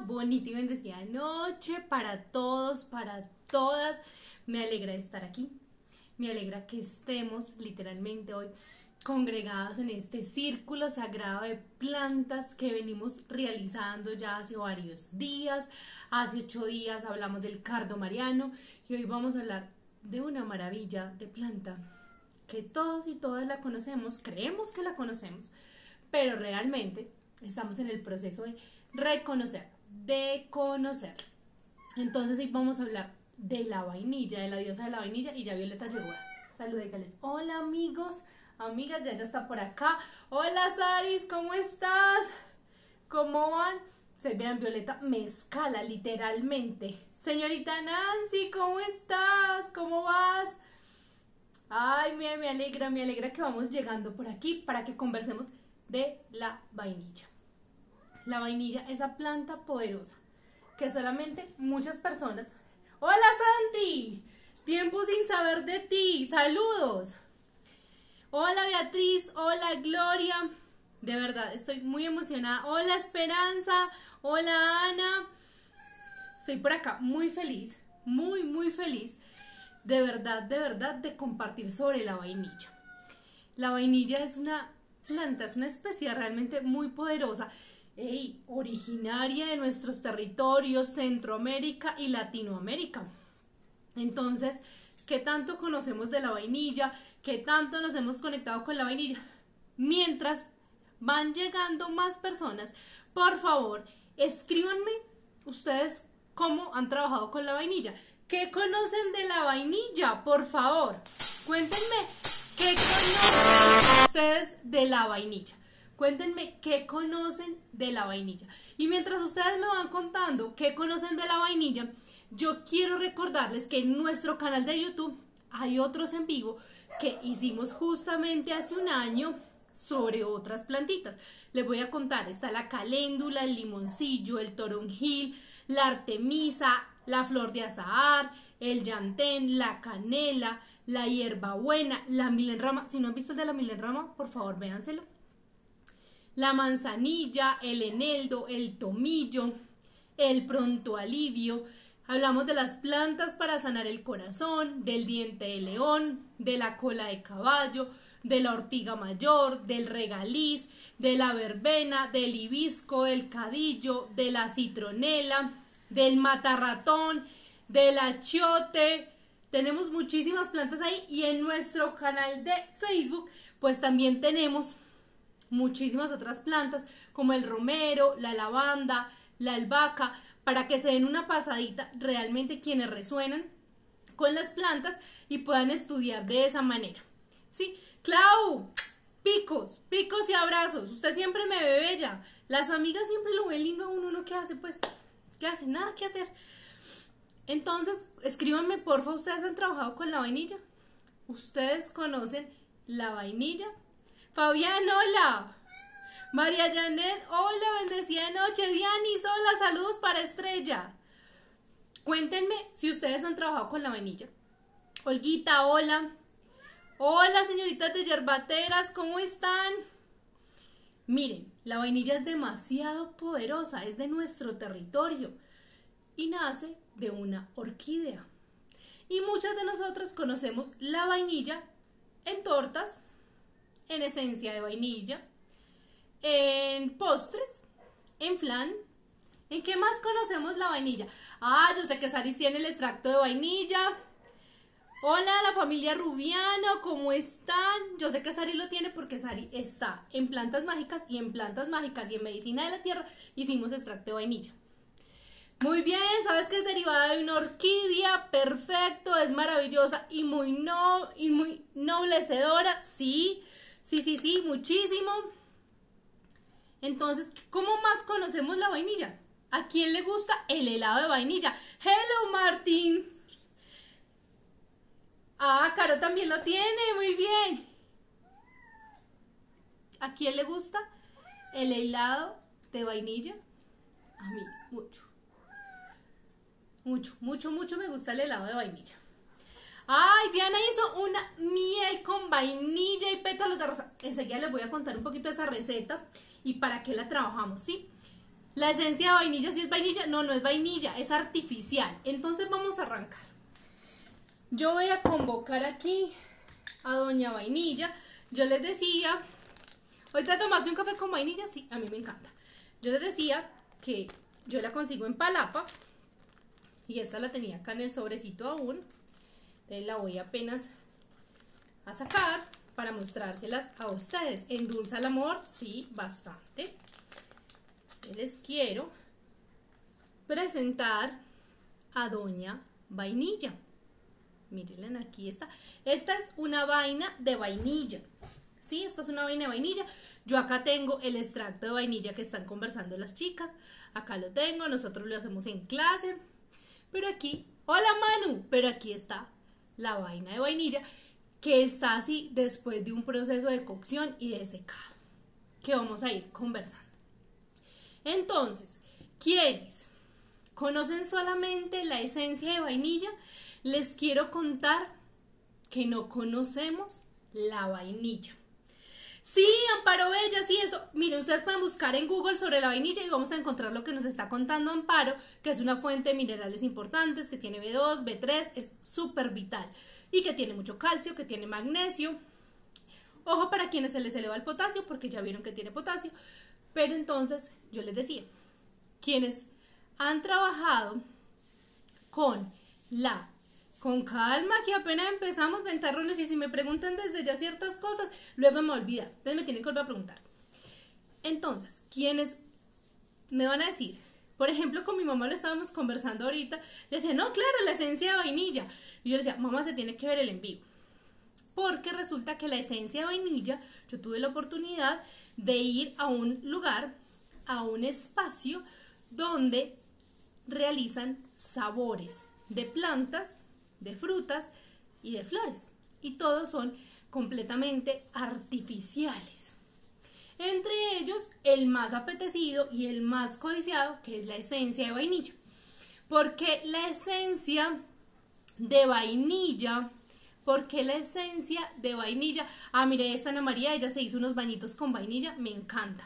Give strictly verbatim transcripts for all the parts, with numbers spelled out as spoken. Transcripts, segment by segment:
bonita y bendecida noche para todos, para todas. Me alegra estar aquí, me alegra que estemos literalmente hoy congregadas en este círculo sagrado de plantas que venimos realizando ya hace varios días. Hace ocho días hablamos del cardo mariano y hoy vamos a hablar de una maravilla de planta que todos y todas la conocemos, creemos que la conocemos, pero realmente estamos en el proceso de reconocer, de conocer. Entonces hoy vamos a hablar de la vainilla, de la diosa de la vainilla, y ya Violeta llegó. Saludécales. Hola amigos, amigas, ya ya está por acá. Hola Saris, ¿cómo estás? ¿Cómo van? Se vean, Violeta me escala literalmente. Señorita Nancy, ¿cómo estás? ¿Cómo vas? Ay, me, me alegra, me alegra que vamos llegando por aquí para que conversemos de la vainilla. La vainilla, esa planta poderosa que solamente muchas personas... ¡Hola Santi! Tiempo sin saber de ti, saludos. Hola Beatriz, hola Gloria, de verdad estoy muy emocionada. Hola Esperanza, hola Ana. Estoy por acá muy feliz, muy muy feliz, de verdad, de verdad, de compartir sobre la vainilla. La vainilla es una planta, es una especie realmente muy poderosa, ey, originaria de nuestros territorios, Centroamérica y Latinoamérica. Entonces, ¿qué tanto conocemos de la vainilla? ¿Qué tanto nos hemos conectado con la vainilla? Mientras van llegando más personas, por favor, escríbanme ustedes cómo han trabajado con la vainilla. ¿Qué conocen de la vainilla? Por favor, cuéntenme qué conocen ustedes de la vainilla. Cuéntenme qué conocen de la vainilla. Y mientras ustedes me van contando qué conocen de la vainilla, yo quiero recordarles que en nuestro canal de YouTube hay otros en vivo que hicimos justamente hace un año sobre otras plantitas. Les voy a contar, está la caléndula, el limoncillo, el toronjil, la artemisa, la flor de azahar, el llantén, la canela, la hierbabuena, la milenrama. Si no han visto el de la milenrama, por favor véanselo. La manzanilla, el eneldo, el tomillo, el pronto alivio. Hablamos de las plantas para sanar el corazón, del diente de león, de la cola de caballo, de la ortiga mayor, del regaliz, de la verbena, del hibisco, del cadillo, de la citronela, del matarratón, del achiote. Tenemos muchísimas plantas ahí, y en nuestro canal de Facebook pues también tenemos muchísimas otras plantas como el romero, la lavanda, la albahaca, para que se den una pasadita realmente quienes resuenan con las plantas y puedan estudiar de esa manera. ¿Sí? Clau, picos, picos y abrazos. Usted siempre me ve bella. Las amigas siempre lo ven lindo a uno. ¿Uno qué hace? Pues, ¿qué hace? Nada que hacer. Entonces, escríbanme, porfa, ¿ustedes han trabajado con la vainilla? ¿Ustedes conocen la vainilla? Fabián, hola. María Janet, hola, bendecida noche. Dianis, hola, saludos para Estrella. Cuéntenme si ustedes han trabajado con la vainilla. Olguita, hola. Hola, señoritas de yerbateras, ¿cómo están? Miren, la vainilla es demasiado poderosa, es de nuestro territorio y nace de una orquídea. Y muchas de nosotros conocemos la vainilla en tortas, en esencia de vainilla, en postres, en flan. ¿En qué más conocemos la vainilla? Ah, yo sé que Saris tiene el extracto de vainilla. Hola, la familia Rubiano, ¿cómo están? Yo sé que Sari lo tiene porque Sari está en Plantas Mágicas, y en Plantas Mágicas y en Medicina de la Tierra hicimos extracto de vainilla. Muy bien, sabes que es derivada de una orquídea, perfecto, es maravillosa y muy, no, y muy noblecedora, sí, sí, sí, sí, muchísimo. Entonces, ¿cómo más conocemos la vainilla? ¿A quién le gusta el helado de vainilla? Hello, Martín. Ah, Caro también lo tiene, muy bien. ¿A quién le gusta el helado de vainilla? A mí, mucho. Mucho, mucho, mucho me gusta el helado de vainilla. Ay, Diana hizo una miel con vainilla y pétalos de rosa. Enseguida les voy a contar un poquito de esa receta y para qué la trabajamos, ¿sí? La esencia de vainilla, ¿sí es vainilla? No, no es vainilla, es artificial. Entonces vamos a arrancar. Yo voy a convocar aquí a doña Vainilla. Yo les decía, ¿ahorita tomaste un café con vainilla? Sí, a mí me encanta. Yo les decía que yo la consigo en Palapa y esta la tenía acá en el sobrecito aún. Entonces la voy apenas a sacar para mostrárselas a ustedes. ¿Endulza el amor? Sí, bastante. Yo les quiero presentar a doña Vainilla. Miren, aquí está. Esta es una vaina de vainilla. Sí, esta es una vaina de vainilla. Yo acá tengo el extracto de vainilla que están conversando las chicas. Acá lo tengo, nosotros lo hacemos en clase. Pero aquí, hola Manu, pero aquí está la vaina de vainilla que está así después de un proceso de cocción y de secado que vamos a ir conversando. Entonces, ¿quiénes conocen solamente la esencia de vainilla? Les quiero contar que no conocemos la vainilla. Sí, Amparo Bella, sí, eso. Miren, ustedes pueden buscar en Google sobre la vainilla y vamos a encontrar lo que nos está contando Amparo, que es una fuente de minerales importantes, que tiene B dos, B tres, es súper vital. Y que tiene mucho calcio, que tiene magnesio. Ojo para quienes se les eleva el potasio, porque ya vieron que tiene potasio. Pero entonces, yo les decía, quienes han trabajado con la... Con calma, que apenas empezamos ventarrones y si me preguntan desde ya ciertas cosas, luego me olvida. Entonces me tienen que volver a preguntar. Entonces, ¿quiénes me van a decir? Por ejemplo, con mi mamá lo estábamos conversando ahorita. Le decía, no, claro, la esencia de vainilla. Y yo le decía, mamá, se tiene que ver el en vivo. Porque resulta que la esencia de vainilla, yo tuve la oportunidad de ir a un lugar, a un espacio donde realizan sabores de plantas, de frutas y de flores, y todos son completamente artificiales. Entre ellos, el más apetecido y el más codiciado, que es la esencia de vainilla. Porque la esencia de vainilla, porque la esencia de vainilla, ah, mire, esta Ana María, ella se hizo unos bañitos con vainilla, me encanta.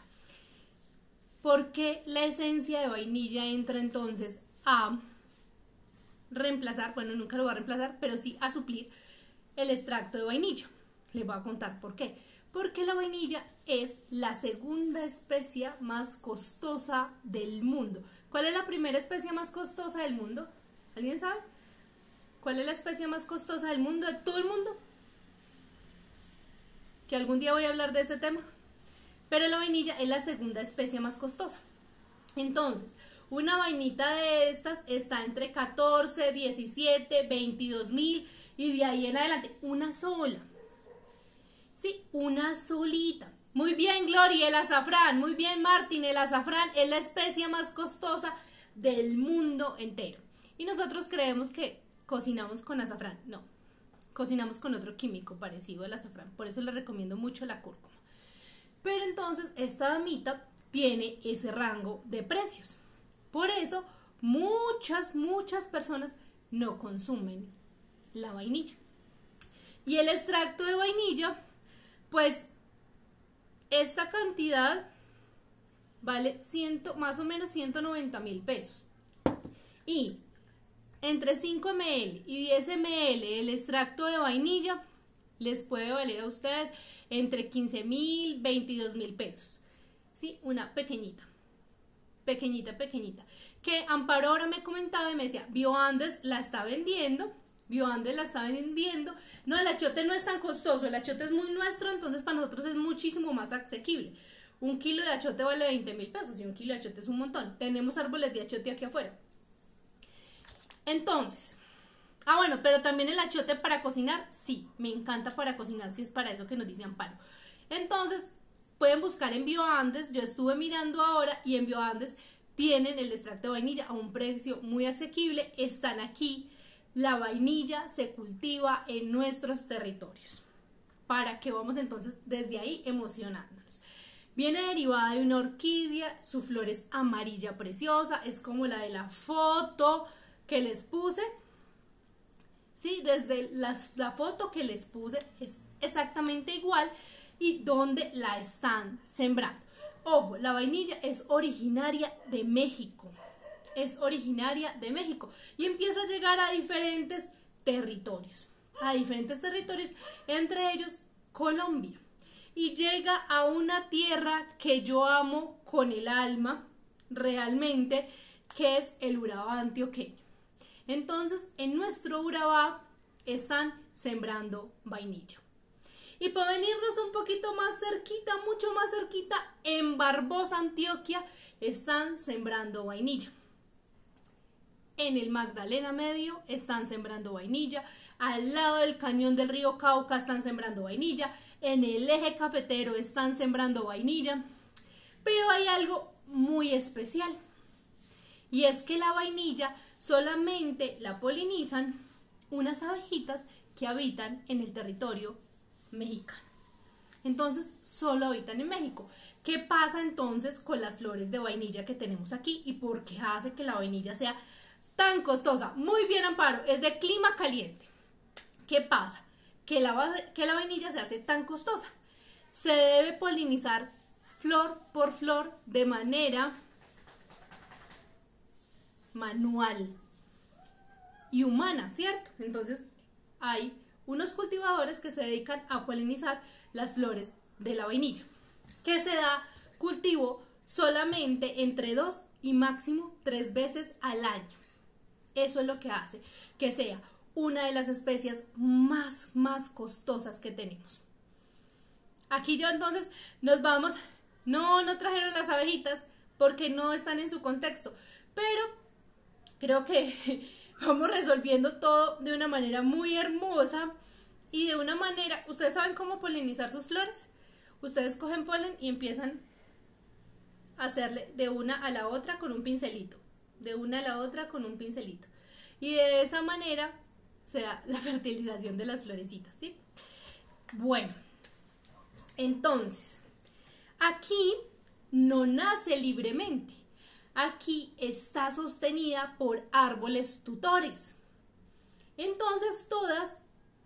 Porque la esencia de vainilla entra entonces a reemplazar, bueno, nunca lo va a reemplazar, pero sí a suplir el extracto de vainilla. Les voy a contar por qué. Porque la vainilla es la segunda especia más costosa del mundo. ¿Cuál es la primera especia más costosa del mundo? ¿Alguien sabe? ¿Cuál es la especia más costosa del mundo, de todo el mundo? Que algún día voy a hablar de ese tema. Pero la vainilla es la segunda especia más costosa. Entonces, una vainita de estas está entre catorce, diecisiete, veintidós mil y de ahí en adelante, una sola. Sí, una solita. Muy bien, Gloria, el azafrán. Muy bien, Martín, el azafrán es la especie más costosa del mundo entero. Y nosotros creemos que cocinamos con azafrán. No, cocinamos con otro químico parecido al azafrán. Por eso les recomiendo mucho la cúrcuma. Pero entonces, esta damita tiene ese rango de precios. Por eso, muchas, muchas personas no consumen la vainilla. Y el extracto de vainilla, pues, esta cantidad vale ciento, más o menos ciento noventa mil pesos. Y entre cinco mililitros y diez mililitros el extracto de vainilla les puede valer a ustedes entre quince mil, veintidós mil pesos. ¿Sí? Una pequeñita. Pequeñita, pequeñita, que Amparo ahora me comentaba y me decía, Bioandes la está vendiendo, Bioandes la está vendiendo, no, el achote no es tan costoso, el achote es muy nuestro, entonces para nosotros es muchísimo más asequible. Un kilo de achote vale veinte mil pesos y un kilo de achote es un montón, tenemos árboles de achote aquí afuera. Entonces, ah bueno, pero también el achote para cocinar, sí, me encanta para cocinar, si es para eso que nos dice Amparo. Entonces, pueden buscar en Bioandes, yo estuve mirando ahora y en Bioandes tienen el extracto de vainilla a un precio muy asequible, están aquí, la vainilla se cultiva en nuestros territorios, para que vamos entonces desde ahí emocionándonos. Viene derivada de una orquídea, su flor es amarilla preciosa, es como la de la foto que les puse, sí, desde la, la foto que les puse es exactamente igual, y dónde la están sembrando. Ojo, la vainilla es originaria de México, es originaria de México y empieza a llegar a diferentes territorios, a diferentes territorios, entre ellos Colombia, y llega a una tierra que yo amo con el alma, realmente, que es el Urabá antioqueño. Entonces, en nuestro Urabá están sembrando vainilla. Y para venirnos un poquito más cerquita, mucho más cerquita, en Barbosa, Antioquia, están sembrando vainilla. En el Magdalena Medio están sembrando vainilla. Al lado del cañón del río Cauca están sembrando vainilla. En el eje cafetero están sembrando vainilla. Pero hay algo muy especial. Y es que la vainilla solamente la polinizan unas abejitas que habitan en el territorio mexicano. Entonces, solo habitan en México. ¿Qué pasa entonces con las flores de vainilla que tenemos aquí? ¿Y por qué hace que la vainilla sea tan costosa? Muy bien, Amparo, es de clima caliente. ¿Qué pasa? Que la, que la vainilla se hace tan costosa. Se debe polinizar flor por flor de manera manual y humana, ¿cierto? Entonces, hay unos cultivadores que se dedican a polinizar las flores de la vainilla, que se da cultivo solamente entre dos y máximo tres veces al año. Eso es lo que hace que sea una de las especies más, más costosas que tenemos. Aquí ya entonces nos vamos, no, no trajeron las abejitas porque no están en su contexto, pero creo que vamos resolviendo todo de una manera muy hermosa y de una manera, ¿ustedes saben cómo polinizar sus flores? Ustedes cogen polen y empiezan a hacerle de una a la otra con un pincelito, de una a la otra con un pincelito. Y de esa manera se da la fertilización de las florecitas, ¿sí? Bueno, entonces, aquí no nace libremente. Aquí está sostenida por árboles tutores. Entonces todas,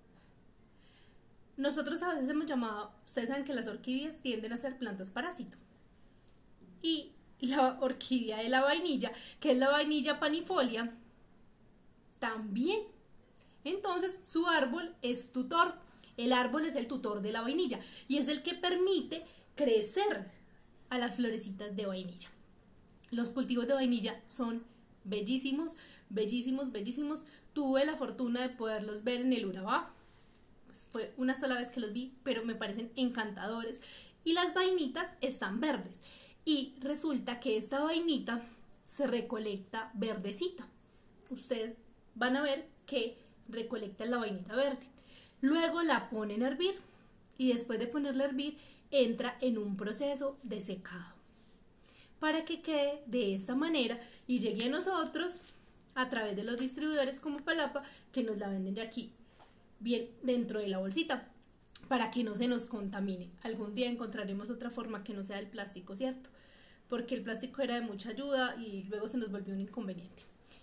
nosotros a veces hemos llamado, ustedes saben que las orquídeas tienden a ser plantas parásito. Y la orquídea de la vainilla, que es la vainilla panifolia, también. Entonces su árbol es tutor. El árbol es el tutor de la vainilla y es el que permite crecer a las florecitas de vainilla. Los cultivos de vainilla son bellísimos, bellísimos, bellísimos. Tuve la fortuna de poderlos ver en el Urabá. Pues fue una sola vez que los vi, pero me parecen encantadores. Y las vainitas están verdes. Y resulta que esta vainita se recolecta verdecita. Ustedes van a ver que recolectan la vainita verde. Luego la ponen a hervir. Y después de ponerla a hervir, entra en un proceso de secado, para que quede de esta manera y llegue a nosotros a través de los distribuidores como Palapa, que nos la venden de aquí bien dentro de la bolsita, para que no se nos contamine. Algún día encontraremos otra forma que no sea el plástico, ¿cierto? Porque el plástico era de mucha ayuda y luego se nos volvió un inconveniente.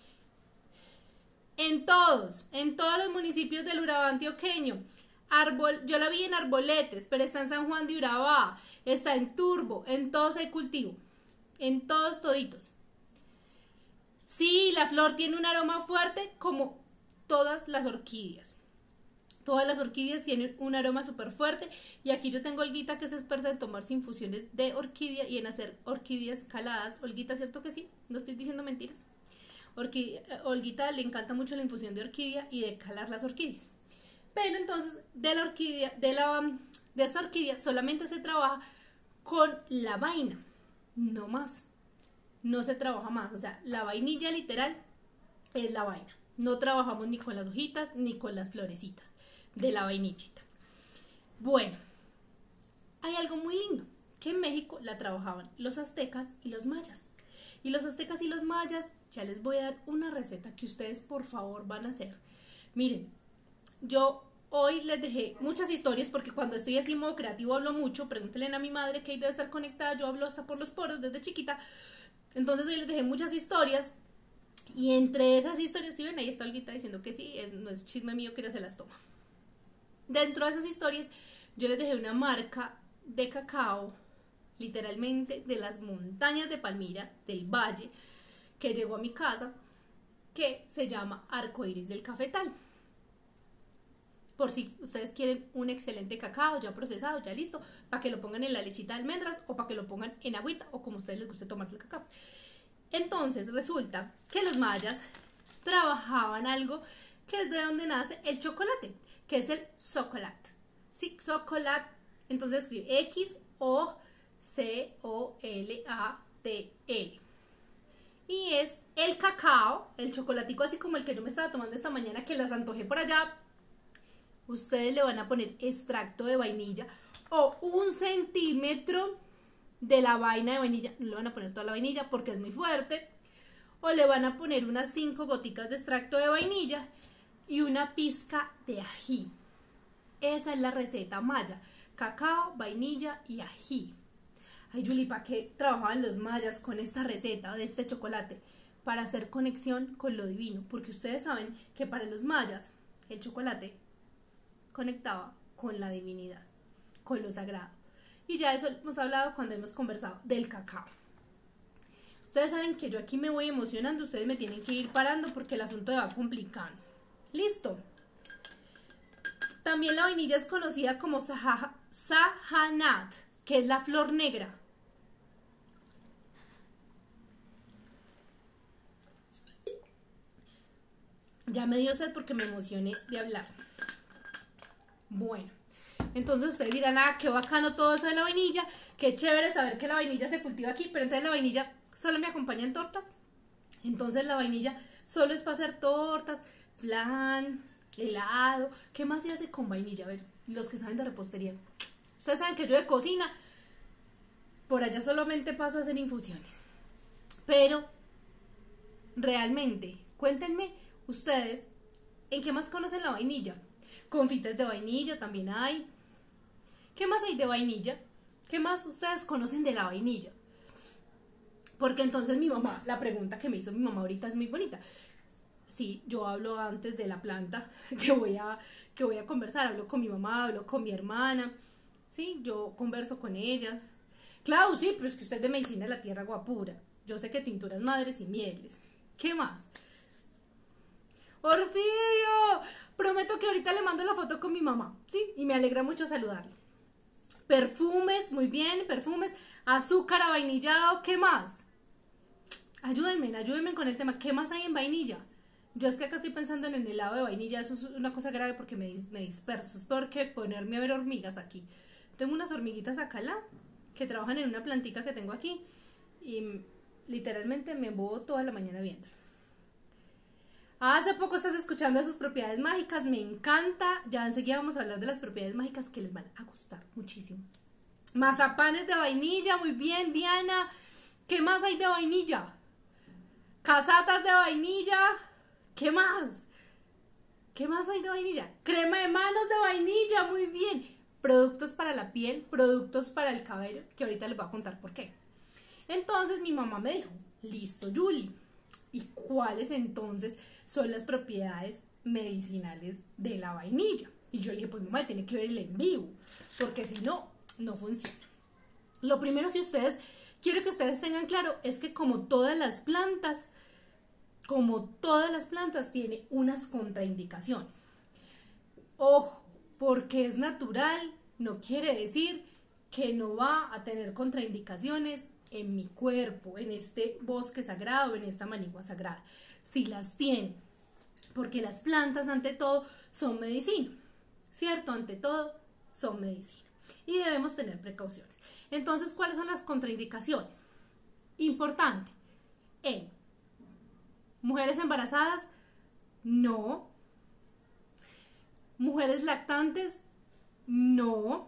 En todos, en todos los municipios del Urabá antioqueño, Arbol, yo la vi en Arboletes, pero está en San Juan de Urabá, está en Turbo, en todos hay cultivo. En todos toditos. Sí, la flor tiene un aroma fuerte como todas las orquídeas. Todas las orquídeas tienen un aroma súper fuerte. Y aquí yo tengo a Olguita, que es experta en tomarse infusiones de orquídea y en hacer orquídeas caladas. Olguita, ¿cierto que sí? No estoy diciendo mentiras. Orquídea, Olguita le encanta mucho la infusión de orquídea y de calar las orquídeas. Pero entonces de la orquídea, de la de esta orquídea solamente se trabaja con la vaina. No más, no se trabaja más, o sea, la vainilla literal es la vaina. No trabajamos ni con las hojitas ni con las florecitas de la vainillita. Bueno, hay algo muy lindo, que en México la trabajaban los aztecas y los mayas. Y los aztecas y los mayas, ya les voy a dar una receta que ustedes por favor van a hacer. Miren, yo hoy les dejé muchas historias porque cuando estoy así en modo creativo hablo mucho. Pregúntenle a mi madre, que ahí debe estar conectada, yo hablo hasta por los poros desde chiquita. Entonces hoy les dejé muchas historias y entre esas historias, si ven, ahí está Olguita diciendo que sí, es, no es chisme mío que ella se las toma. Dentro de esas historias yo les dejé una marca de cacao literalmente de las montañas de Palmira, del valle, que llegó a mi casa, que se llama Arcoíris del Cafetal. Por si ustedes quieren un excelente cacao ya procesado, ya listo, para que lo pongan en la lechita de almendras o para que lo pongan en agüita o como a ustedes les guste tomarse el cacao. Entonces resulta que los mayas trabajaban algo que es de donde nace el chocolate, que es el xocolat. Sí, xocolat, entonces escribe X O C O L A T L. Y es el cacao, el chocolatico así como el que yo me estaba tomando esta mañana, que las antojé por allá. Ustedes le van a poner extracto de vainilla o un centímetro de la vaina de vainilla. No le van a poner toda la vainilla porque es muy fuerte. O le van a poner unas cinco goticas de extracto de vainilla y una pizca de ají. Esa es la receta maya. Cacao, vainilla y ají. Ay, Julie, ¿para qué trabajaban los mayas con esta receta de este chocolate? Para hacer conexión con lo divino. Porque ustedes saben que para los mayas el chocolate conectaba con la divinidad, con lo sagrado. Y ya eso hemos hablado cuando hemos conversado del cacao. Ustedes saben que yo aquí me voy emocionando, ustedes me tienen que ir parando porque el asunto se va complicando. Listo. También la vainilla es conocida como sahanat, que es la flor negra. Ya me dio sed porque me emocioné de hablar. Bueno, entonces ustedes dirán, ah, qué bacano todo eso de la vainilla, qué chévere saber que la vainilla se cultiva aquí, pero entonces la vainilla solo me acompaña en tortas. Entonces la vainilla solo es para hacer tortas, flan, helado. ¿Qué más se hace con vainilla? A ver, los que saben de repostería. Ustedes saben que yo de cocina, por allá solamente paso a hacer infusiones. Pero, realmente, cuéntenme ustedes, ¿en qué más conocen la vainilla? Confites de vainilla también hay. ¿Qué más hay de vainilla? ¿Qué más ustedes conocen de la vainilla? Porque entonces mi mamá, la pregunta que me hizo mi mamá ahorita es muy bonita. Sí, yo hablo antes de la planta que voy a, que voy a conversar. Hablo con mi mamá, hablo con mi hermana. Sí, yo converso con ellas. Claro, sí, pero es que usted es de medicina de la tierra guapura. Yo sé que tinturas madres y mieles. ¿Qué más? ¡Orfidio! Prometo que ahorita le mando la foto con mi mamá, ¿sí? Y me alegra mucho saludarle. Perfumes, muy bien, perfumes. Azúcar avainillado, ¿qué más? Ayúdenme, ayúdenme con el tema. ¿Qué más hay en vainilla? Yo es que acá estoy pensando en el helado de vainilla. Eso es una cosa grave porque me, me disperso. Es peor que ponerme a ver hormigas aquí. Tengo unas hormiguitas acá al lado que trabajan en una plantica que tengo aquí. Y literalmente me embobo toda la mañana viendo. Hace poco estás escuchando de sus propiedades mágicas, me encanta. Ya enseguida vamos a hablar de las propiedades mágicas que les van a gustar muchísimo. Mazapanes de vainilla, muy bien, Diana. ¿Qué más hay de vainilla? Casatas de vainilla. ¿Qué más? ¿Qué más hay de vainilla? Crema de manos de vainilla, muy bien. Productos para la piel, productos para el cabello, que ahorita les voy a contar por qué. Entonces mi mamá me dijo, listo, Julie. ¿Y cuáles entonces son las propiedades medicinales de la vainilla? Y yo le dije, pues mamá, tiene que ver el en vivo, porque si no, no funciona. Lo primero que ustedes, quiero que ustedes tengan claro, es que como todas las plantas, como todas las plantas, tiene unas contraindicaciones. Ojo, porque es natural, no quiere decir que no va a tener contraindicaciones en mi cuerpo, en este bosque sagrado, en esta manigua sagrada. Si las tiene, porque las plantas ante todo son medicina, ¿cierto? Ante todo son medicina y debemos tener precauciones. Entonces, ¿cuáles son las contraindicaciones? Importante, en mujeres embarazadas, no. Mujeres lactantes, no.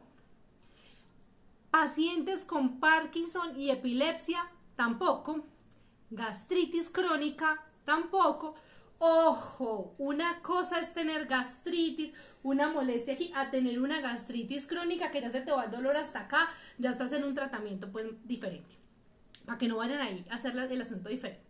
Pacientes con Parkinson y epilepsia, tampoco. Gastritis crónica, tampoco. Ojo, una cosa es tener gastritis, una molestia aquí, a tener una gastritis crónica que ya se te va el dolor hasta acá, ya estás en un tratamiento pues diferente, para que no vayan ahí a hacer el asunto diferente.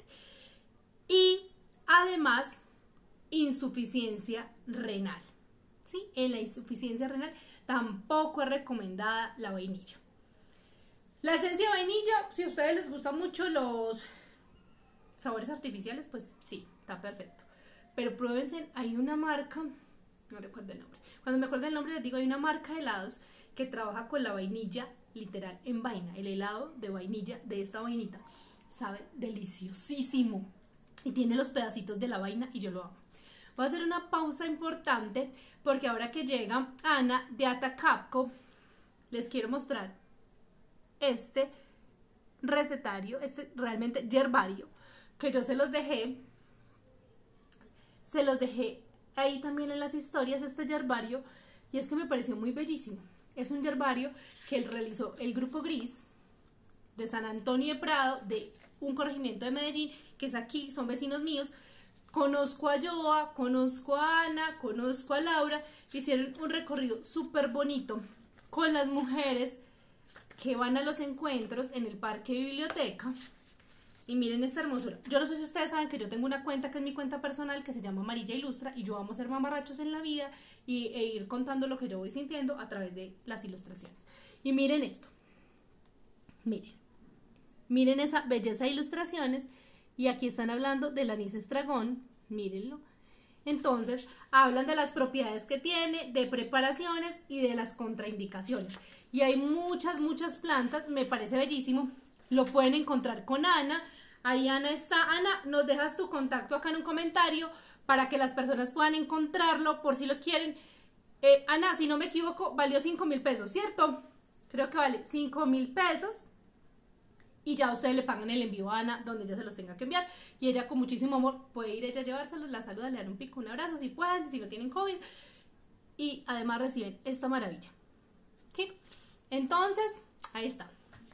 Y además, insuficiencia renal, ¿sí? En la insuficiencia renal tampoco es recomendada la vainilla. La esencia de vainilla, si a ustedes les gustan mucho los sabores artificiales, pues sí, está perfecto. Pero pruébense, hay una marca, no recuerdo el nombre. Cuando me acuerdo el nombre les digo, hay una marca de helados que trabaja con la vainilla, literal, en vaina. El helado de vainilla de esta vainita sabe deliciosísimo. Y tiene los pedacitos de la vaina y yo lo amo. Voy a hacer una pausa importante porque ahora que llega Ana de Atacapco, les quiero mostrar este recetario, este realmente yerbario, que yo se los dejé, se los dejé ahí también en las historias, este yerbario, y es que me pareció muy bellísimo. Es un yerbario que realizó el Grupo Gris de San Antonio de Prado, de un corregimiento de Medellín, que es aquí, son vecinos míos. Conozco a Joa, conozco a Ana, conozco a Laura, hicieron un recorrido súper bonito con las mujeres que van a los encuentros en el Parque Biblioteca. Y miren esta hermosura. Yo no sé si ustedes saben que yo tengo una cuenta que es mi cuenta personal que se llama Amarilla Ilustra, y yo vamos a ser mamarrachos en la vida y, e ir contando lo que yo voy sintiendo a través de las ilustraciones. Y miren esto. Miren. Miren esa belleza de ilustraciones. Y aquí están hablando del anís estragón. Mírenlo. Entonces, hablan de las propiedades que tiene, de preparaciones y de las contraindicaciones. Y hay muchas, muchas plantas. Me parece bellísimo. Lo pueden encontrar con Ana. Ahí Ana está. Ana, nos dejas tu contacto acá en un comentario para que las personas puedan encontrarlo por si lo quieren. Eh, Ana, si no me equivoco, valió cinco mil pesos, ¿cierto? Creo que vale cinco mil pesos. Y ya ustedes le pagan el envío a Ana donde ella se los tenga que enviar. Y ella con muchísimo amor puede ir ella a llevárselos, la saluda, le dan un pico, un abrazo si pueden, si no tienen COVID. Y además reciben esta maravilla. ¿Sí? Entonces, ahí está.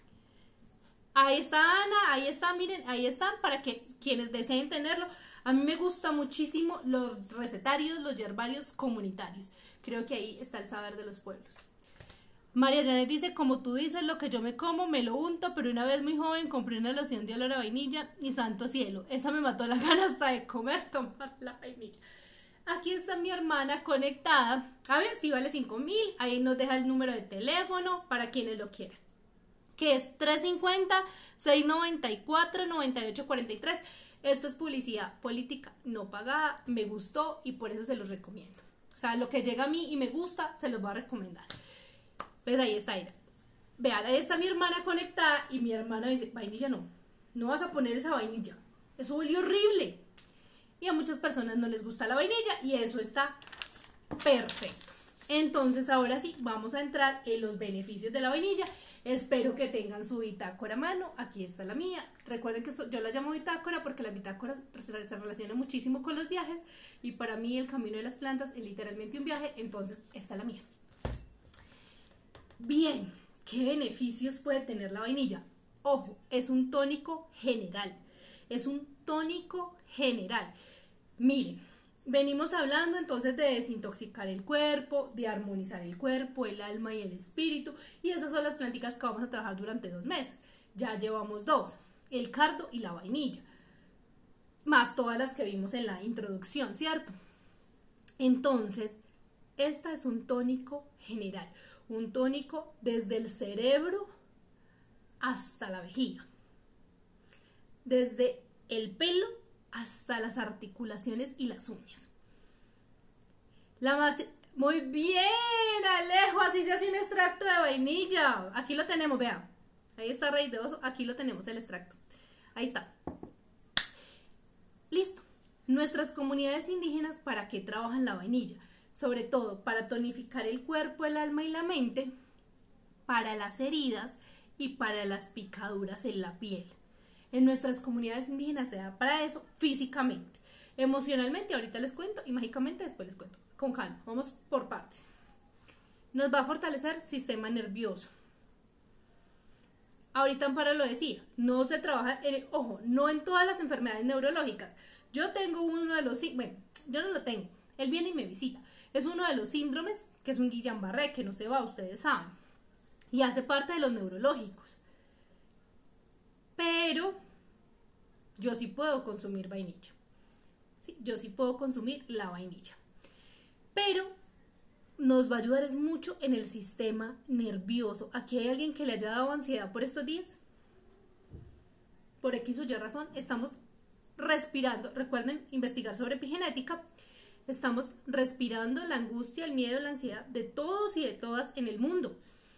Ahí está Ana, ahí están, miren, ahí están para que quienes deseen tenerlo. A mí me gusta muchísimo los recetarios, los yerbarios comunitarios. Creo que ahí está el saber de los pueblos. María Janet dice, como tú dices, lo que yo me como, me lo unto, pero una vez muy joven compré una loción de olor a vainilla y santo cielo, esa me mató la gana hasta de comer, tomar la vainilla. Aquí está mi hermana conectada, a ver si vale cinco mil, ahí nos deja el número de teléfono para quienes lo quieran, que es tres cinco cero, seis nueve cuatro, nueve ocho cuatro tres. Esto es publicidad política no pagada, me gustó y por eso se los recomiendo. O sea, lo que llega a mí y me gusta, se los voy a recomendar. Pues ahí está ella. Vean, ahí está mi hermana conectada y mi hermana dice, vainilla no, no vas a poner esa vainilla, eso huele horrible. Y a muchas personas no les gusta la vainilla y eso está perfecto. Entonces ahora sí, vamos a entrar en los beneficios de la vainilla. Espero que tengan su bitácora a mano, aquí está la mía. Recuerden que yo la llamo bitácora porque la bitácora se relaciona muchísimo con los viajes y para mí el camino de las plantas es literalmente un viaje, entonces esta es la mía. Bien, ¿qué beneficios puede tener la vainilla? Ojo, es un tónico general, es un tónico general. Miren, venimos hablando entonces de desintoxicar el cuerpo, de armonizar el cuerpo, el alma y el espíritu, y esas son las plantitas que vamos a trabajar durante dos meses. Ya llevamos dos, el cardo y la vainilla, más todas las que vimos en la introducción, ¿cierto? Entonces, esta es un tónico general. Un tónico desde el cerebro hasta la vejiga, desde el pelo hasta las articulaciones y las uñas. La más, muy bien, Alejo, así se hace un extracto de vainilla. Aquí lo tenemos, vean, ahí está raíz de oso, aquí lo tenemos el extracto. Ahí está. Listo. Nuestras comunidades indígenas, ¿para qué trabajan la vainilla? Sobre todo para tonificar el cuerpo, el alma y la mente, para las heridas y para las picaduras en la piel. En nuestras comunidades indígenas se da para eso físicamente, emocionalmente, ahorita les cuento, y mágicamente después les cuento. Con calma, vamos por partes. Nos va a fortalecer sistema nervioso. Ahorita Amparo lo decía, no se trabaja, en, ojo, no en todas las enfermedades neurológicas. Yo tengo uno de los, bueno, yo no lo tengo, él viene y me visita. Es uno de los síndromes, que es un Guillain-Barré, que no se va, ustedes saben. Y hace parte de los neurológicos. Pero yo sí puedo consumir vainilla. Sí, yo sí puedo consumir la vainilla. Pero nos va a ayudar es mucho en el sistema nervioso. ¿Aquí hay alguien que le haya dado ansiedad por estos días? Por X o Y razón, estamos respirando. Recuerden investigar sobre epigenética. Estamos respirando la angustia, el miedo, la ansiedad de todos y de todas en el mundo.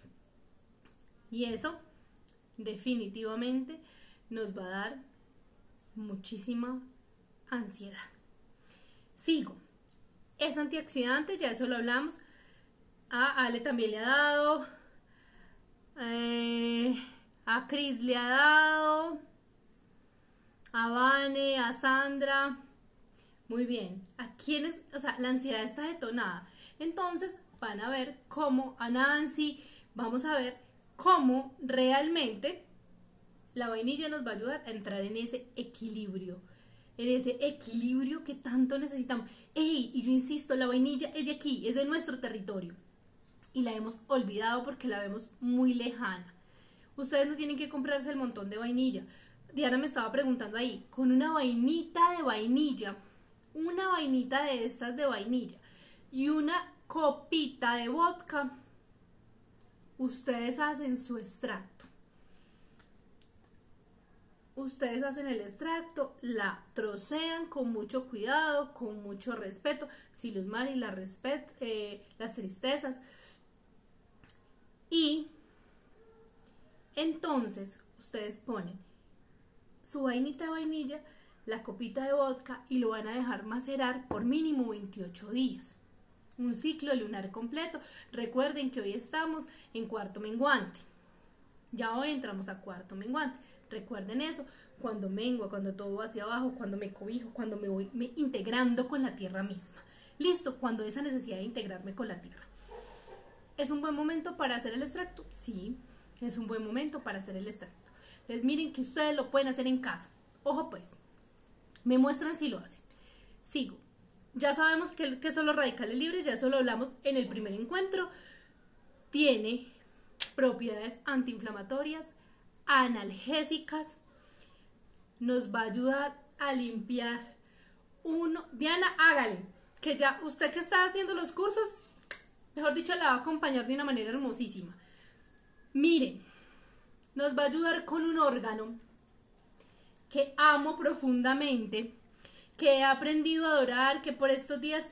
Y eso definitivamente nos va a dar muchísima ansiedad. Sigo. Es antioxidante, ya eso lo hablamos. A Ale también le ha dado. Eh, a Cris le ha dado. A Vane, a Sandra. Muy bien. ¿A quiénes? O sea, la ansiedad está detonada. Entonces van a ver cómo a Nancy, vamos a ver cómo realmente la vainilla nos va a ayudar a entrar en ese equilibrio. En ese equilibrio que tanto necesitamos. Ey, y yo insisto, la vainilla es de aquí, es de nuestro territorio. Y la hemos olvidado porque la vemos muy lejana. Ustedes no tienen que comprarse el montón de vainilla. Diana me estaba preguntando ahí, con una vainita de vainilla, una vainita de estas de vainilla y una copita de vodka, ustedes hacen su extracto. Ustedes hacen el extracto, la trocean con mucho cuidado, con mucho respeto. Si los mares, la respet, eh, las tristezas. Y entonces ustedes ponen su vainita de vainilla, la copita de vodka y lo van a dejar macerar por mínimo veintiocho días. Un ciclo lunar completo. Recuerden que hoy estamos en cuarto menguante. Ya hoy entramos a cuarto menguante. Recuerden eso, cuando mengua, cuando todo va hacia abajo, cuando me cobijo, cuando me voy me integrando con la tierra misma. Listo, cuando esa necesidad de integrarme con la tierra. ¿Es un buen momento para hacer el extracto? Sí, es un buen momento para hacer el extracto. Entonces miren que ustedes lo pueden hacer en casa. Ojo pues, me muestran si lo hacen. Sigo. Ya sabemos que, que son los radicales libres, ya eso lo hablamos en el primer encuentro. Tiene propiedades antiinflamatorias, analgésicas, nos va a ayudar a limpiar uno. Diana, hágale, que ya usted que está haciendo los cursos, mejor dicho, la va a acompañar de una manera hermosísima. Miren, nos va a ayudar con un órgano que amo profundamente, que he aprendido a adorar, que por estos días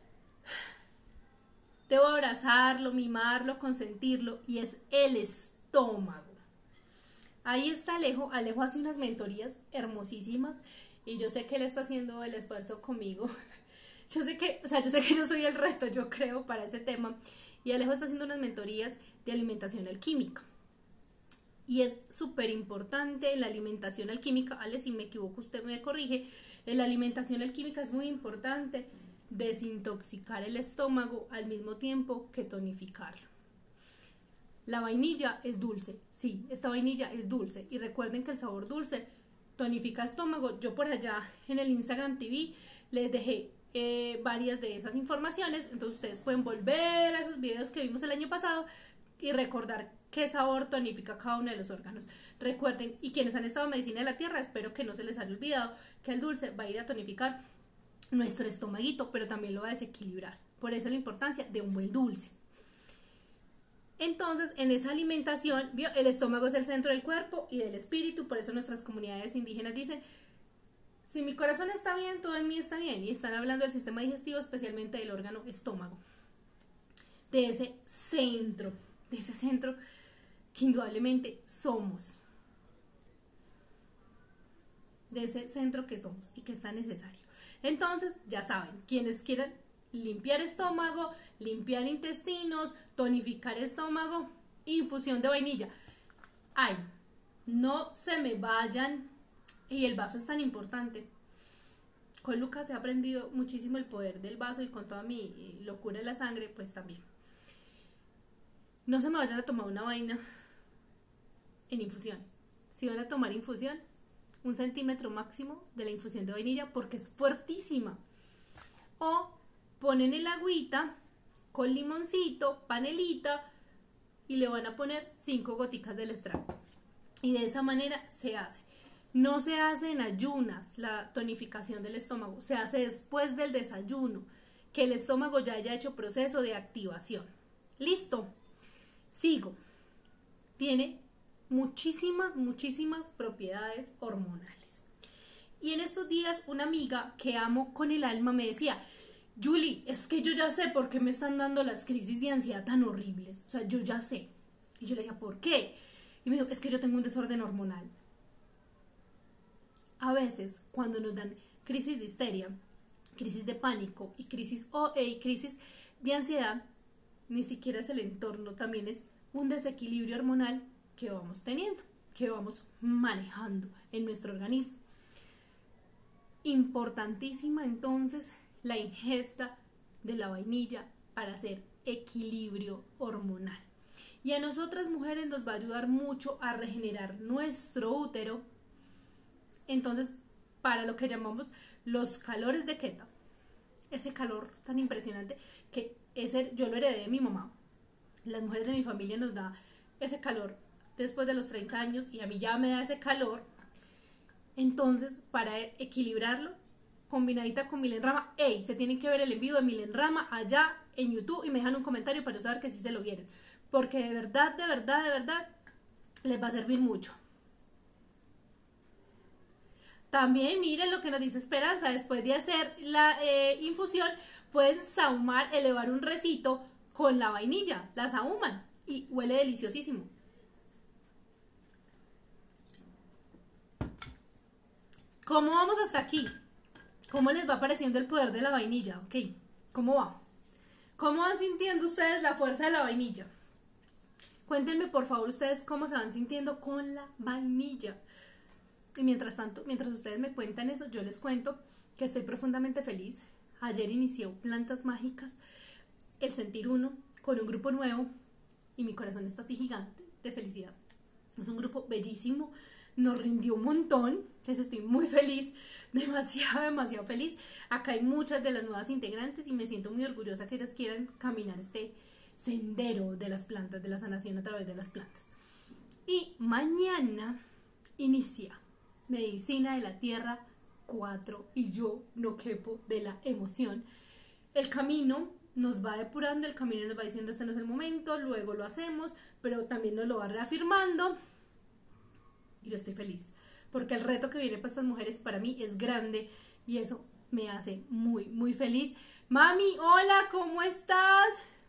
debo abrazarlo, mimarlo, consentirlo, y es el estómago. Ahí está Alejo. Alejo hace unas mentorías hermosísimas y yo sé que él está haciendo el esfuerzo conmigo. Yo sé que, o sea, yo sé que yo soy el reto, yo creo, para ese tema. Y Alejo está haciendo unas mentorías de alimentación alquímica. Y es súper importante la alimentación alquímica. Ale, si me equivoco, usted me corrige. La alimentación alquímica es muy importante. Desintoxicar el estómago al mismo tiempo que tonificarlo. La vainilla es dulce, sí, esta vainilla es dulce. Y recuerden que el sabor dulce tonifica estómago. Yo por allá en el Instagram T V les dejé eh, varias de esas informaciones. Entonces ustedes pueden volver a esos videos que vimos el año pasado y recordar qué sabor tonifica cada uno de los órganos. Recuerden, y quienes han estado en medicina de la tierra, espero que no se les haya olvidado que el dulce va a ir a tonificar nuestro estomaguito, pero también lo va a desequilibrar. Por eso la importancia de un buen dulce. Entonces, en esa alimentación, ¿vio? El estómago es el centro del cuerpo y del espíritu. Por eso nuestras comunidades indígenas dicen, si mi corazón está bien, todo en mí está bien. Y están hablando del sistema digestivo, especialmente del órgano estómago. De ese centro, de ese centro que indudablemente somos. De ese centro que somos y que está necesario. Entonces, ya saben, quienes quieran limpiar estómago, limpiar intestinos, tonificar estómago, infusión de vainilla. Ay, no se me vayan. Y el vaso es tan importante. Con Lucas he aprendido muchísimo el poder del vaso y con toda mi locura de la sangre, pues también. No se me vayan a tomar una vaina en infusión. Si van a tomar infusión, un centímetro máximo de la infusión de vainilla porque es fuertísima. O ponen el agüita con limoncito, panelita y le van a poner cinco goticas del extracto. Y de esa manera se hace. No se hace en ayunas la tonificación del estómago, se hace después del desayuno. que el estómago ya haya hecho proceso de activación. Listo, sigo. Tiene muchísimas, muchísimas propiedades hormonales. Y en estos días una amiga que amo con el alma me decía, Julie, es que yo ya sé por qué me están dando las crisis de ansiedad tan horribles. O sea, yo ya sé. Y yo le dije, ¿por qué? Y me dijo, es que yo tengo un desorden hormonal. A veces, cuando nos dan crisis de histeria, crisis de pánico y crisis, o, eh, crisis de ansiedad, ni siquiera es el entorno, también es un desequilibrio hormonal que vamos teniendo, que vamos manejando en nuestro organismo. Importantísima entonces la ingesta de la vainilla para hacer equilibrio hormonal. Y a nosotras mujeres nos va a ayudar mucho a regenerar nuestro útero. Entonces, para lo que llamamos los calores de Keta, ese calor tan impresionante que ese, yo lo heredé de mi mamá. Las mujeres de mi familia nos da ese calor después de los treinta años y a mí ya me da ese calor. Entonces, para equilibrarlo, combinadita con Milen Rama, hey, se tienen que ver el en vivo de Milen Rama allá en YouTube y me dejan un comentario para saber que sí se lo vieron. Porque de verdad, de verdad, de verdad, les va a servir mucho. También miren lo que nos dice Esperanza, después de hacer la eh, infusión, pueden sahumar, elevar un recito con la vainilla, la sahuman y huele deliciosísimo. ¿Cómo vamos hasta aquí? ¿Cómo les va pareciendo el poder de la vainilla? Ok, ¿cómo va? ¿Cómo van sintiendo ustedes la fuerza de la vainilla? Cuéntenme por favor ustedes cómo se van sintiendo con la vainilla. Y mientras tanto, mientras ustedes me cuentan eso, yo les cuento que estoy profundamente feliz. Ayer inició Plantas Mágicas, el sentir uno, con un grupo nuevo y mi corazón está así gigante de felicidad. Es un grupo bellísimo, nos rindió un montón, entonces estoy muy feliz, demasiado, demasiado feliz. Acá hay muchas de las nuevas integrantes y me siento muy orgullosa que ellas quieran caminar este sendero de las plantas, de la sanación a través de las plantas. Y mañana inicia Medicina de la Tierra cuatro y yo no quepo de la emoción. El camino nos va depurando, el camino nos va diciendo este no es el momento, luego lo hacemos, pero también nos lo va reafirmando y yo estoy feliz porque el reto que viene para estas mujeres para mí es grande y eso me hace muy muy feliz. Mami, hola, ¿cómo estás?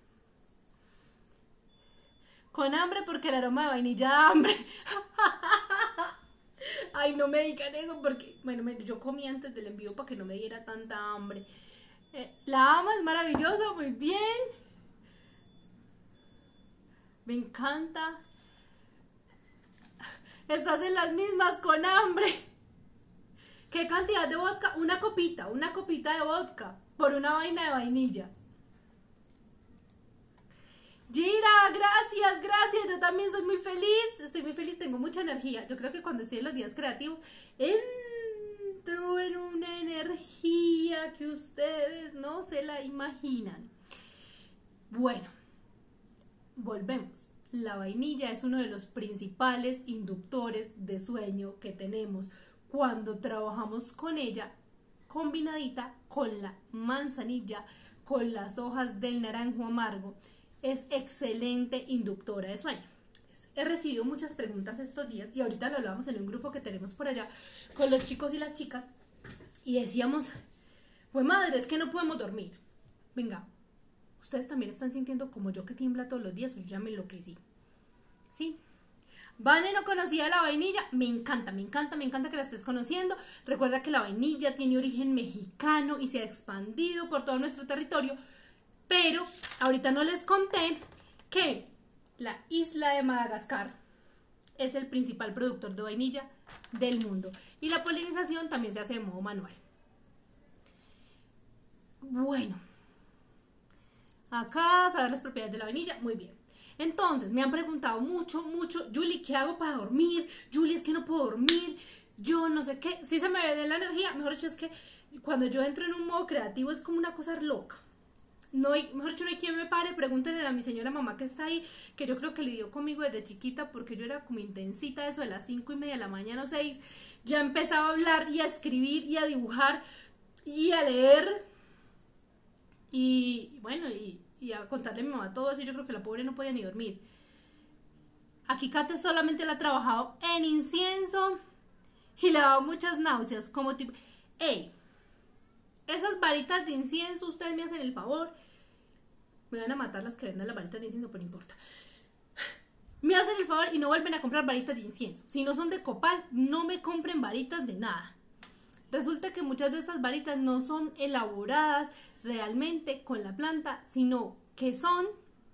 Con hambre porque el aroma de vainilla da hambre. Ay, no me digan eso porque, bueno, yo comí antes del envío para que no me diera tanta hambre. Eh, la ama, es maravilloso, muy bien. Me encanta. Estás en las mismas con hambre. ¿Qué cantidad de vodka? Una copita, una copita de vodka por una vaina de vainilla. Gira, gracias, gracias, yo también soy muy feliz, estoy muy feliz, tengo mucha energía. Yo creo que cuando estoy en los días creativos entro en una energía que ustedes no se la imaginan. Bueno, volvemos. La vainilla es uno de los principales inductores de sueño que tenemos cuando trabajamos con ella combinadita con la manzanilla, con las hojas del naranjo amargo. Es excelente inductora de sueño. He recibido muchas preguntas estos días y ahorita lo hablamos en un grupo que tenemos por allá con los chicos y las chicas y decíamos, pues madre, es que no podemos dormir. Venga, ustedes también están sintiendo como yo que tiembla todos los días, yo ya me enloquecí. ¿Sí? Vane no conocía la vainilla, me encanta, me encanta, me encanta que la estés conociendo. Recuerda que la vainilla tiene origen mexicano y se ha expandido por todo nuestro territorio. Pero ahorita no les conté que la isla de Madagascar es el principal productor de vainilla del mundo y la polinización también se hace de modo manual. Bueno, acá saber las propiedades de la vainilla, muy bien. Entonces me han preguntado mucho, mucho, Julie, ¿qué hago para dormir? Julie, es que no puedo dormir, yo no sé qué. Si se me ve la energía, mejor dicho, es que cuando yo entro en un modo creativo es como una cosa loca. No hay, mejor dicho, no hay quien me pare. Pregúntenle a mi señora mamá que está ahí, que yo creo que lidió conmigo desde chiquita, porque yo era como intensita, eso de las cinco y media de la mañana o seis, ya empezaba a hablar y a escribir y a dibujar y a leer Y bueno, y, y a contarle a mi mamá todo eso, yo creo que la pobre no podía ni dormir. Aquí Kate solamente la ha trabajado en incienso y le ha dado muchas náuseas, como tipo, hey, esas varitas de incienso, ustedes me hacen el favor, me van a matar las que vendan las varitas de incienso, pero no importa. Me hacen el favor y no vuelven a comprar varitas de incienso. Si no son de copal, no me compren varitas de nada. Resulta que muchas de estas varitas no son elaboradas realmente con la planta, sino que son,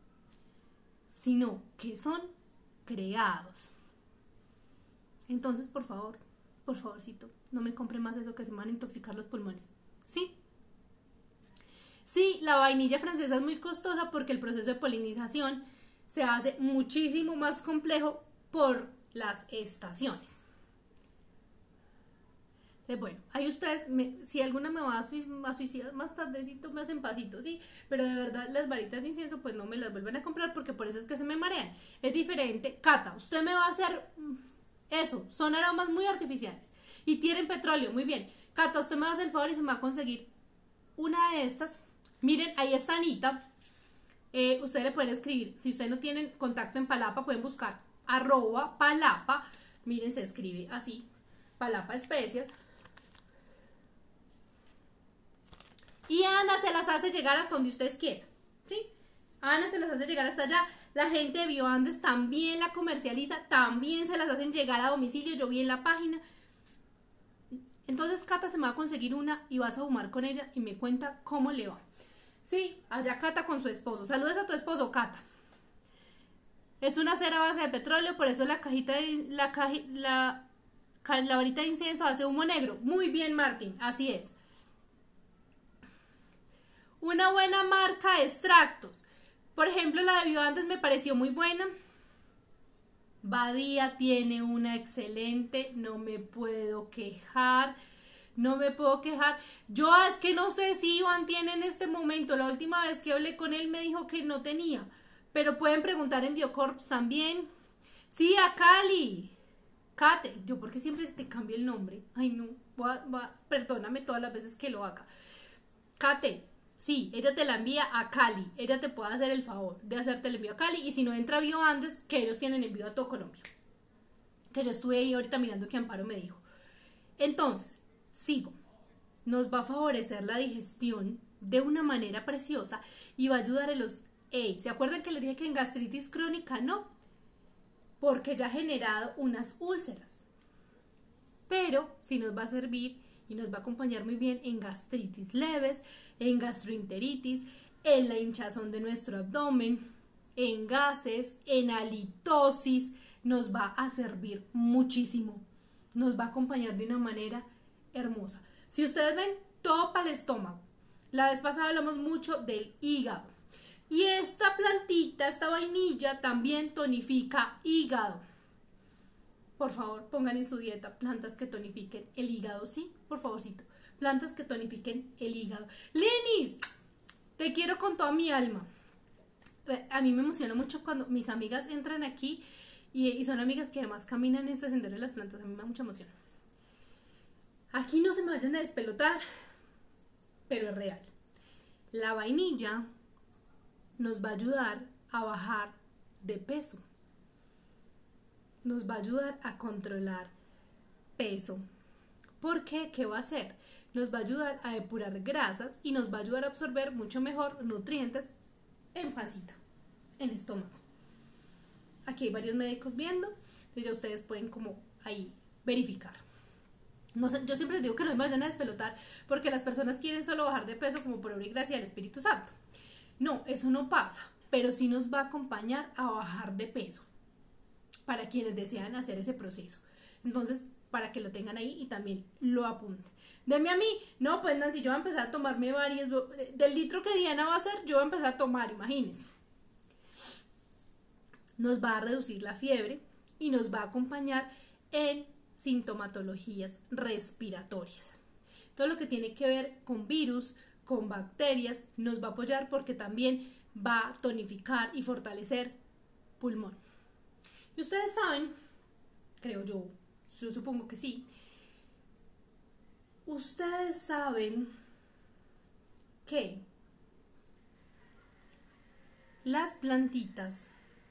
sino que son creados. Entonces, por favor, por favorcito, no me compre más eso que se me van a intoxicar los pulmones. ¿Sí? Sí, la vainilla francesa es muy costosa porque el proceso de polinización se hace muchísimo más complejo por las estaciones. Entonces, bueno, ahí ustedes, me, si alguna me va a suicidar más tardecito, me hacen pasito, ¿sí? Pero de verdad, las varitas de incienso, pues no me las vuelven a comprar porque por eso es que se me marean. Es diferente. Cata, usted me va a hacer eso, son aromas muy artificiales y tienen petróleo, muy bien. Cata, usted me va a hacer el favor y se me va a conseguir una de estas. Miren, ahí está Anita. Eh, ustedes le pueden escribir, si ustedes no tienen contacto en Palapa, pueden buscar arroba Palapa. Miren, se escribe así, Palapa Especias. Y Ana se las hace llegar hasta donde ustedes quieran, ¿sí? Ana se las hace llegar hasta allá. La gente de Bioandes también la comercializa, también se las hacen llegar a domicilio. Yo vi en la página. Entonces Cata se me va a conseguir una y vas a fumar con ella y me cuenta cómo le va. Sí, allá Cata con su esposo. Saludos a tu esposo, Cata. Es una cera a base de petróleo, por eso la cajita de, la, caji, la, la varita de incienso hace humo negro. Muy bien, Martín, así es. Una buena marca de extractos. Por ejemplo, la de Bioandes me pareció muy buena. Badía tiene una excelente, no me puedo quejar. No me puedo quejar. Yo es que no sé si Iván tiene en este momento. La última vez que hablé con él me dijo que no tenía. Pero pueden preguntar en Biocorps también. Sí, a Cali. Kate. Yo porque siempre te cambio el nombre. Ay, no. Voy a, voy a, perdóname todas las veces que lo haga. Kate. Sí, ella te la envía a Cali. Ella te puede hacer el favor de hacerte el envío a Cali. Y si no entra Bioandes, que ellos tienen envío a todo Colombia. Que yo estuve ahí ahorita mirando que Amparo me dijo. Entonces, sigo. Nos va a favorecer la digestión de una manera preciosa y va a ayudar a los... Ey, ¿se acuerdan que les dije que en gastritis crónica no? Porque ya ha generado unas úlceras. Pero sí nos va a servir y nos va a acompañar muy bien en gastritis leves, en gastroenteritis, en la hinchazón de nuestro abdomen, en gases, en halitosis. Nos va a servir muchísimo. Nos va a acompañar de una manera hermosa. Si ustedes ven, todo para el estómago. La vez pasada hablamos mucho del hígado. Y esta plantita, esta vainilla, también tonifica hígado. Por favor, pongan en su dieta plantas que tonifiquen el hígado, ¿sí? Por favorcito. Plantas que tonifiquen el hígado. Lenis, te quiero con toda mi alma. A mí me emociona mucho cuando mis amigas entran aquí y, y son amigas que además caminan en este sendero de las plantas. A mí me da mucha emoción. Aquí no se me vayan a despelotar, pero es real. La vainilla nos va a ayudar a bajar de peso. Nos va a ayudar a controlar peso. ¿Por qué? ¿Qué va a hacer? Nos va a ayudar a depurar grasas y nos va a ayudar a absorber mucho mejor nutrientes en pancita, en estómago. Aquí hay varios médicos viendo, entonces ya ustedes pueden como ahí verificar. No sé, yo siempre les digo que no me vayan a despelotar porque las personas quieren solo bajar de peso como por obra y gracia del Espíritu Santo. No, eso no pasa, pero sí nos va a acompañar a bajar de peso para quienes desean hacer ese proceso. Entonces, para que lo tengan ahí y también lo apunten. Deme a mí, no, pues Nancy, yo voy a empezar a tomarme varios, del litro que Diana va a hacer, yo voy a empezar a tomar, imagínense. Nos va a reducir la fiebre y nos va a acompañar en sintomatologías respiratorias. Todo lo que tiene que ver con virus, con bacterias, nos va a apoyar porque también va a tonificar y fortalecer pulmón. Y ustedes saben, creo yo, yo supongo que sí, ustedes saben que las plantitas,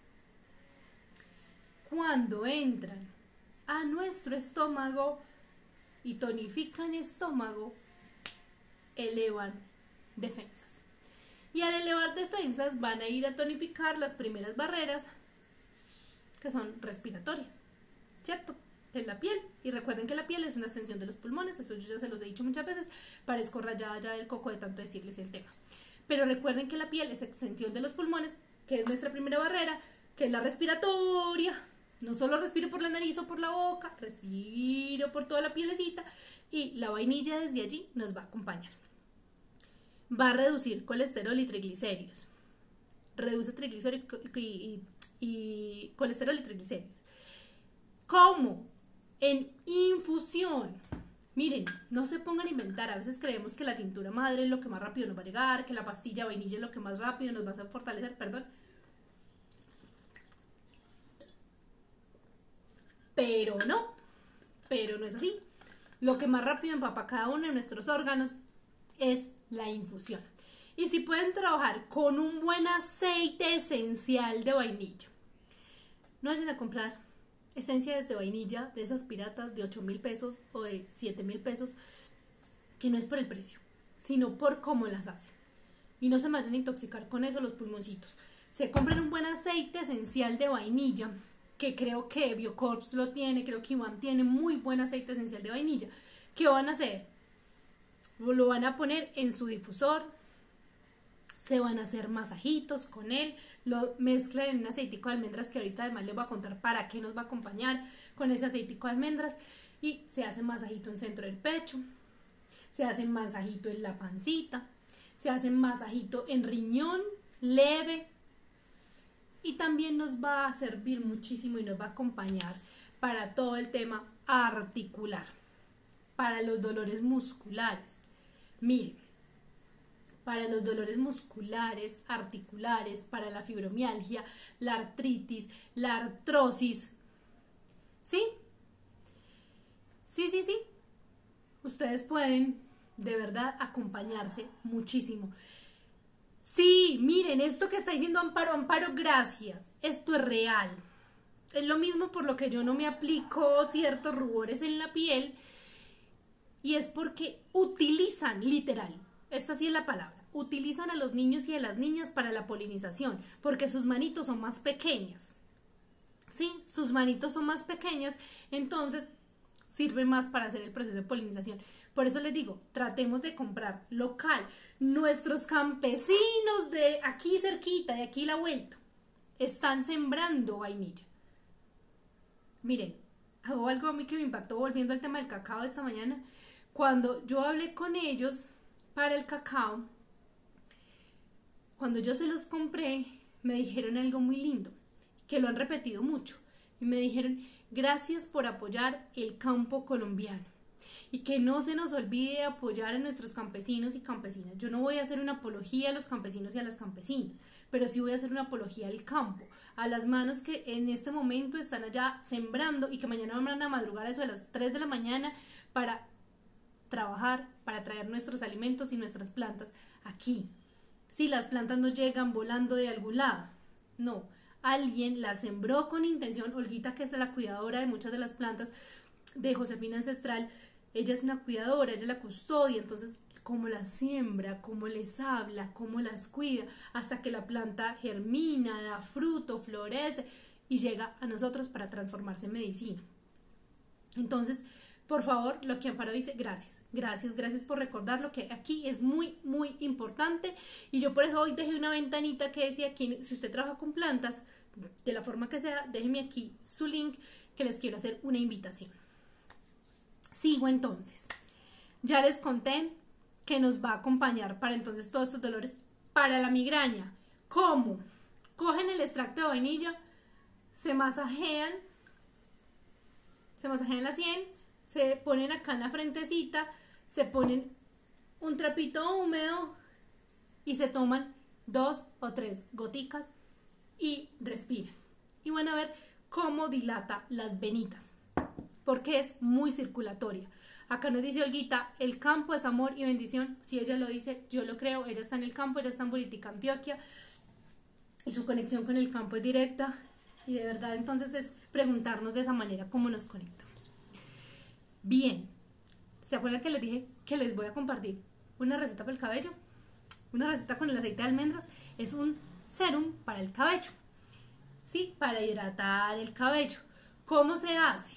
cuando entran a nuestro estómago y tonifican estómago, elevan defensas. Y al elevar defensas van a ir a tonificar las primeras barreras que son respiratorias, ¿cierto? Que es la piel. Y recuerden que la piel es una extensión de los pulmones, eso yo ya se los he dicho muchas veces, parezco rayada ya del coco de tanto decirles el tema. Pero recuerden que la piel es extensión de los pulmones, que es nuestra primera barrera, que es la respiratoria. No solo respiro por la nariz o por la boca, respiro por toda la pielecita y la vainilla desde allí nos va a acompañar. Va a reducir colesterol y triglicéridos. Reduce triglicéridos y, y, y colesterol y triglicéridos. ¿Cómo? En infusión. Miren, no se pongan a inventar. A veces creemos que la tintura madre es lo que más rápido nos va a llegar, que la pastilla vainilla es lo que más rápido nos va a fortalecer. Perdón. Pero no, pero no es así. Lo que más rápido empapa cada uno de nuestros órganos es la infusión. Y si pueden trabajar con un buen aceite esencial de vainilla, no vayan a comprar esencias de vainilla de esas piratas de ocho mil pesos o de siete mil pesos, que no es por el precio, sino por cómo las hacen. Y no se vayan a intoxicar con eso los pulmoncitos. Se compren un buen aceite esencial de vainilla, que creo que Biocorps lo tiene, creo que Iván tiene muy buen aceite esencial de vainilla. ¿Qué van a hacer? Lo van a poner en su difusor, se van a hacer masajitos con él, lo mezclan en un aceitico de almendras, que ahorita además les voy a contar para qué nos va a acompañar con ese aceitico de almendras, y se hace masajito en centro del pecho, se hace masajito en la pancita, se hace masajito en riñón leve, y también nos va a servir muchísimo y nos va a acompañar para todo el tema articular, para los dolores musculares. Miren, para los dolores musculares, articulares, para la fibromialgia, la artritis, la artrosis. ¿Sí? Sí, sí, sí. Ustedes pueden de verdad acompañarse muchísimo. Sí, miren, esto que está diciendo Amparo, Amparo, gracias. Esto es real. Es lo mismo por lo que yo no me aplico ciertos rubores en la piel. Y es porque utilizan, literal, esta sí es la palabra, utilizan a los niños y a las niñas para la polinización, porque sus manitos son más pequeñas. Sí, sus manitos son más pequeñas, entonces sirve más para hacer el proceso de polinización. Por eso les digo, tratemos de comprar local. Nuestros campesinos de aquí cerquita, de aquí la vuelta, están sembrando vainilla. Miren, hago algo a mí que me impactó volviendo al tema del cacao de esta mañana. Cuando yo hablé con ellos para el cacao, cuando yo se los compré, me dijeron algo muy lindo, que lo han repetido mucho. Y me dijeron, gracias por apoyar el campo colombiano. Y que no se nos olvide apoyar a nuestros campesinos y campesinas. Yo no voy a hacer una apología a los campesinos y a las campesinas, pero sí voy a hacer una apología al campo, a las manos que en este momento están allá sembrando y que mañana van a madrugar a eso de las tres de la mañana para trabajar, para traer nuestros alimentos y nuestras plantas aquí. Si las plantas no llegan volando de algún lado, no, alguien las sembró con intención. Olguita, que es la cuidadora de muchas de las plantas de Josefina Ancestral, ella es una cuidadora, ella es la custodia, entonces cómo las siembra, cómo les habla, cómo las cuida, hasta que la planta germina, da fruto, florece y llega a nosotros para transformarse en medicina. Entonces, por favor, lo que Amparo dice, gracias, gracias, gracias por recordarlo, que aquí es muy, muy importante. Y yo por eso hoy dejé una ventanita que decía, aquí, si usted trabaja con plantas, de la forma que sea, déjeme aquí su link, que les quiero hacer una invitación. Sigo entonces. Ya les conté que nos va a acompañar para entonces todos estos dolores, para la migraña. ¿Cómo? Cogen el extracto de vainilla, se masajean, se masajean la sien, se ponen acá en la frentecita, se ponen un trapito húmedo y se toman dos o tres goticas y respiran. Y van a ver cómo dilata las venitas, porque es muy circulatoria. Acá nos dice Olguita, el campo es amor y bendición. Si ella lo dice, yo lo creo. Ella está en el campo, ella está en Buritica, Antioquia. y su conexión con el campo es directa, y de verdad entonces es preguntarnos de esa manera cómo nos conectamos. Bien, ¿se acuerdan que les dije que les voy a compartir una receta para el cabello? Una receta con el aceite de almendras. Es un serum para el cabello, ¿sí? Para hidratar el cabello. ¿Cómo se hace?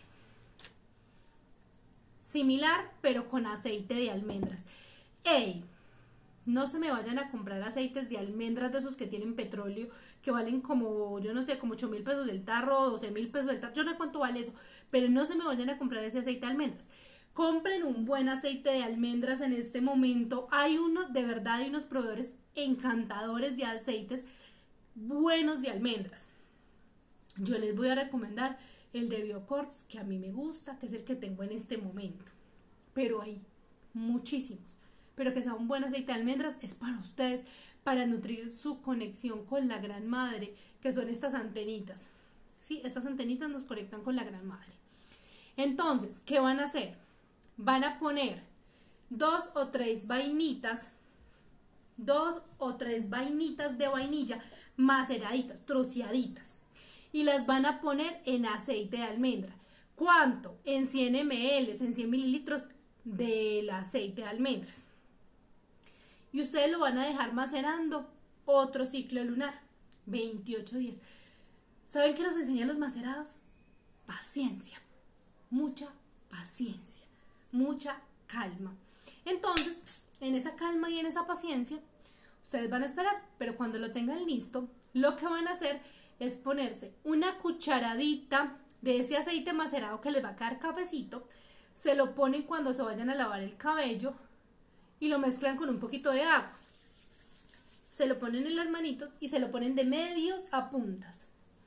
Similar, pero con aceite de almendras. ¡Ey! No se me vayan a comprar aceites de almendras de esos que tienen petróleo, que valen como, yo no sé, como ocho mil pesos del tarro, doce mil pesos del tarro, yo no sé cuánto vale eso, pero no se me vayan a comprar ese aceite de almendras. Compren un buen aceite de almendras en este momento. Hay uno, de verdad, hay unos proveedores encantadores de aceites buenos de almendras. Yo les voy a recomendar el de Biocorps, que a mí me gusta, que es el que tengo en este momento, pero hay muchísimos. Pero que sea un buen aceite de almendras es para ustedes, para nutrir su conexión con la gran madre, que son estas antenitas. ¿Sí? Estas antenitas nos conectan con la gran madre. Entonces, ¿qué van a hacer? Van a poner dos o tres vainitas, dos o tres vainitas de vainilla maceraditas, troceaditas, y las van a poner en aceite de almendra. ¿Cuánto? En cien mililitros, en cien mililitros del aceite de almendras. Y ustedes lo van a dejar macerando otro ciclo lunar, veintiocho días. ¿Saben qué nos enseñan los macerados? Paciencia, mucha paciencia, mucha calma. Entonces, en esa calma y en esa paciencia, ustedes van a esperar, pero cuando lo tengan listo, lo que van a hacer es ponerse una cucharadita de ese aceite macerado que les va a quedar cafecito, se lo ponen cuando se vayan a lavar el cabello y lo mezclan con un poquito de agua. Se lo ponen en las manitos y se lo ponen de medios a puntas.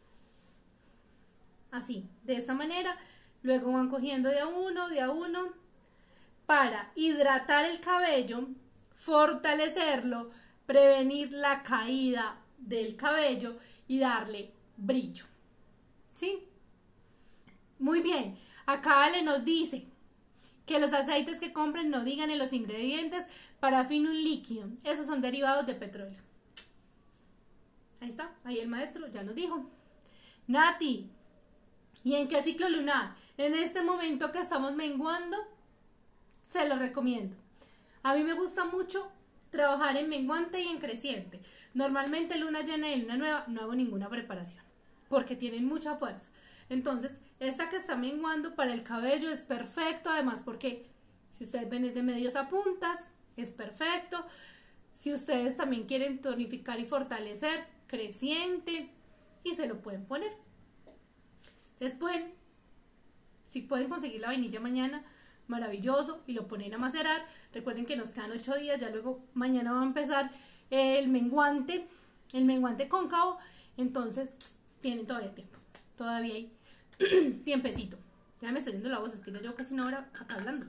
Así, de esta manera, luego van cogiendo de a uno, de a uno, para hidratar el cabello, fortalecerlo, prevenir la caída del cabello y darle brillo. ¿Sí? Muy bien, acá Ale nos dice que los aceites que compren no digan en los ingredientes parafina un líquido, esos son derivados de petróleo. Ahí está, ahí el maestro ya nos dijo. Nati, ¿y en qué ciclo lunar? En este momento que estamos menguando, se lo recomiendo. A mí me gusta mucho trabajar en menguante y en creciente. Normalmente luna llena y luna nueva no hago ninguna preparación, porque tienen mucha fuerza. Entonces, esta que está menguando para el cabello es perfecto, además porque si ustedes ven es de medios a puntas, es perfecto. Si ustedes también quieren tonificar y fortalecer, creciente, y se lo pueden poner. Después, si pueden conseguir la vainilla mañana, maravilloso, y lo ponen a macerar. Recuerden que nos quedan ocho días, ya luego mañana va a empezar el menguante, el menguante cóncavo, entonces tienen todavía tiempo, todavía hay tiempecito. Ya me está yendo la voz, es que ya llevo casi una hora acá hablando.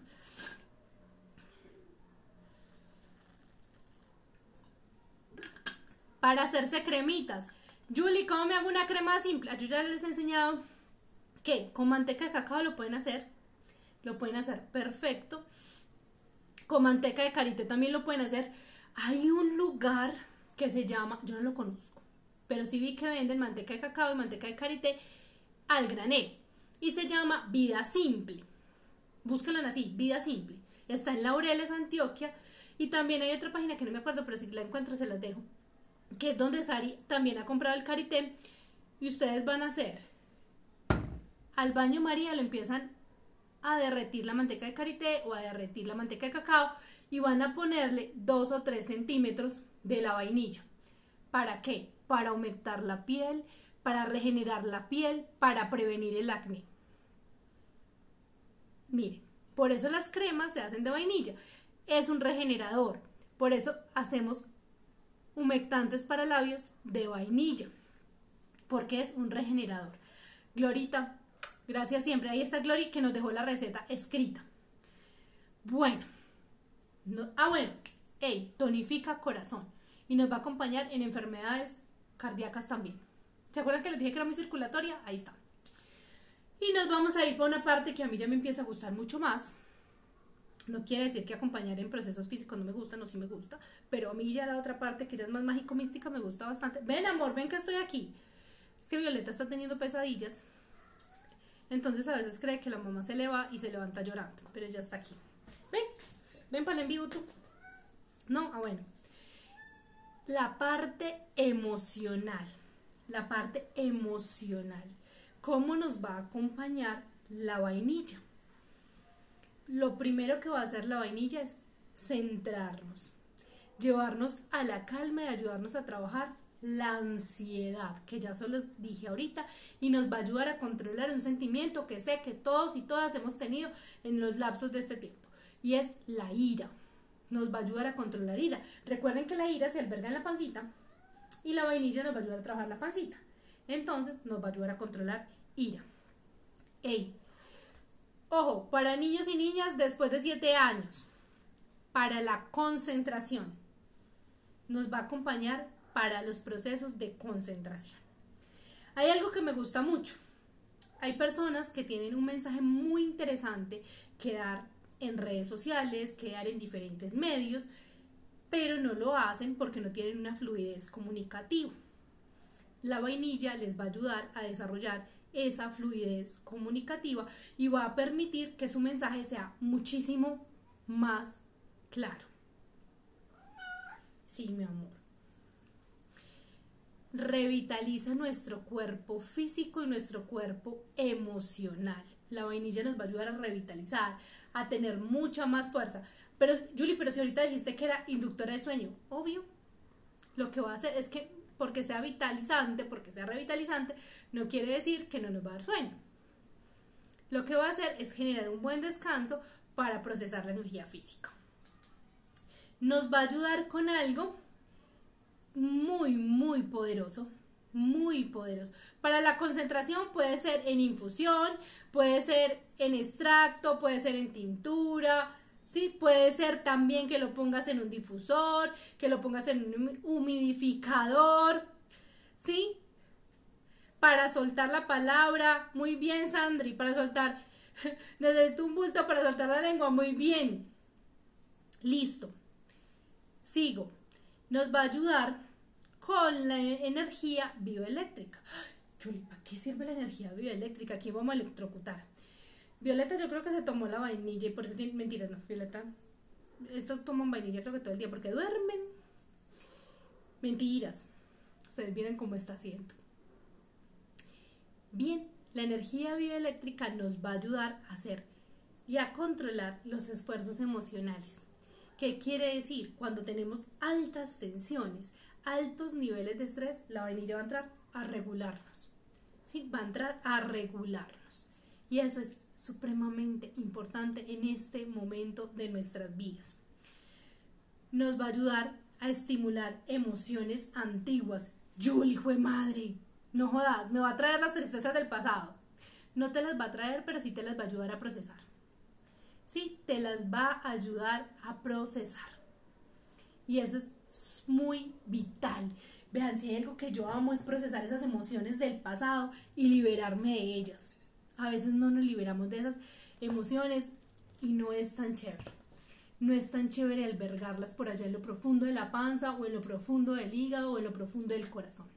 Para hacerse cremitas, Julie, ¿cómo me hago una crema simple? Yo ya les he enseñado que con manteca de cacao lo pueden hacer, lo pueden hacer perfecto. Con manteca de karité también lo pueden hacer. Hay un lugar que se llama, yo no lo conozco, pero sí vi que venden manteca de cacao y manteca de karité al granel y se llama Vida Simple. Búsquenlo así, Vida Simple. Está en Laureles, Antioquia, y también hay otra página que no me acuerdo, pero si la encuentro se las dejo, que es donde Sari también ha comprado el karité. Y ustedes van a hacer al baño María, lo empiezan a derretir la manteca de karité o a derretir la manteca de cacao y van a ponerle dos o tres centímetros de la vainilla. ¿Para qué? Para aumentar la piel, para regenerar la piel, para prevenir el acné. Miren, por eso las cremas se hacen de vainilla. Es un regenerador. Por eso hacemos humectantes para labios de vainilla, porque es un regenerador. Glorita, gracias siempre. Ahí está Glory que nos dejó la receta escrita. Bueno, no, ah bueno, hey, tonifica corazón y nos va a acompañar en enfermedades cardíacas también. ¿Se acuerdan que les dije que era muy circulatoria? Ahí está. Y nos vamos a ir por una parte que a mí ya me empieza a gustar mucho más, No quiere decir que acompañar en procesos físicos no me gusta, no, sí me gusta, pero a mí ya la otra parte, que ya es más mágico-mística, me gusta bastante. Ven, amor, ven que estoy aquí. Es que Violeta está teniendo pesadillas, entonces a veces cree que la mamá se le va y se levanta llorando, pero ya está aquí. Ven, ven para el en vivo tú. No, ah bueno. La parte emocional, la parte emocional. ¿Cómo nos va a acompañar la vainilla? Lo primero que va a hacer la vainilla es centrarnos, llevarnos a la calma y ayudarnos a trabajar la ansiedad, que ya se los dije ahorita, y nos va a ayudar a controlar un sentimiento que sé que todos y todas hemos tenido en los lapsos de este tiempo, y es la ira. Nos va a ayudar a controlar ira. Recuerden que la ira se alberga en la pancita y la vainilla nos va a ayudar a trabajar la pancita. Entonces nos va a ayudar a controlar ira. Ey, ojo, para niños y niñas después de siete años, para la concentración, nos va a acompañar para los procesos de concentración. Hay algo que me gusta mucho. Hay personas que tienen un mensaje muy interesante que dar en redes sociales, que dar en diferentes medios, pero no lo hacen porque no tienen una fluidez comunicativa. La vainilla les va a ayudar a desarrollar esa fluidez comunicativa y va a permitir que su mensaje sea muchísimo más claro. Sí, mi amor. Revitaliza nuestro cuerpo físico y nuestro cuerpo emocional. La vainilla nos va a ayudar a revitalizar, a tener mucha más fuerza. Pero, Julie, pero si ahorita dijiste que era inductora de sueño, obvio. Lo que va a hacer es que porque sea vitalizante, porque sea revitalizante, no quiere decir que no nos va a dar sueño. Lo que va a hacer es generar un buen descanso para procesar la energía física. Nos va a ayudar con algo muy, muy poderoso, muy poderoso. Para la concentración puede ser en infusión, puede ser en extracto, puede ser en tintura, ¿sí? Puede ser también que lo pongas en un difusor, que lo pongas en un humidificador, ¿sí? Para soltar la palabra, muy bien, Sandri, para soltar, desde un bulto para soltar la lengua, muy bien. Listo. Sigo. Nos va a ayudar con la energía bioeléctrica. Chuli, ¿para qué sirve la energía bioeléctrica? Aquí vamos a electrocutar. Violeta yo creo que se tomó la vainilla y por eso tiene mentiras, no, Violeta. Estos toman vainilla creo que todo el día porque duermen. Mentiras. Ustedes miren cómo está haciendo. Bien, la energía bioeléctrica nos va a ayudar a hacer y a controlar los esfuerzos emocionales. ¿Qué quiere decir? Cuando tenemos altas tensiones, altos niveles de estrés, la vainilla va a entrar a regularnos. ¿Sí? Va a entrar a regularnos. Y eso es supremamente importante en este momento de nuestras vidas. Nos va a ayudar a estimular emociones antiguas. Julie, fue madre, no jodas, me va a traer las tristezas del pasado. No te las va a traer, pero sí te las va a ayudar a procesar. Sí, te las va a ayudar a procesar. Y eso es muy vital. Vean, si hay algo que yo amo es procesar esas emociones del pasado y liberarme de ellas. A veces no nos liberamos de esas emociones y no es tan chévere. No es tan chévere albergarlas por allá en lo profundo de la panza o en lo profundo del hígado o en lo profundo del corazón.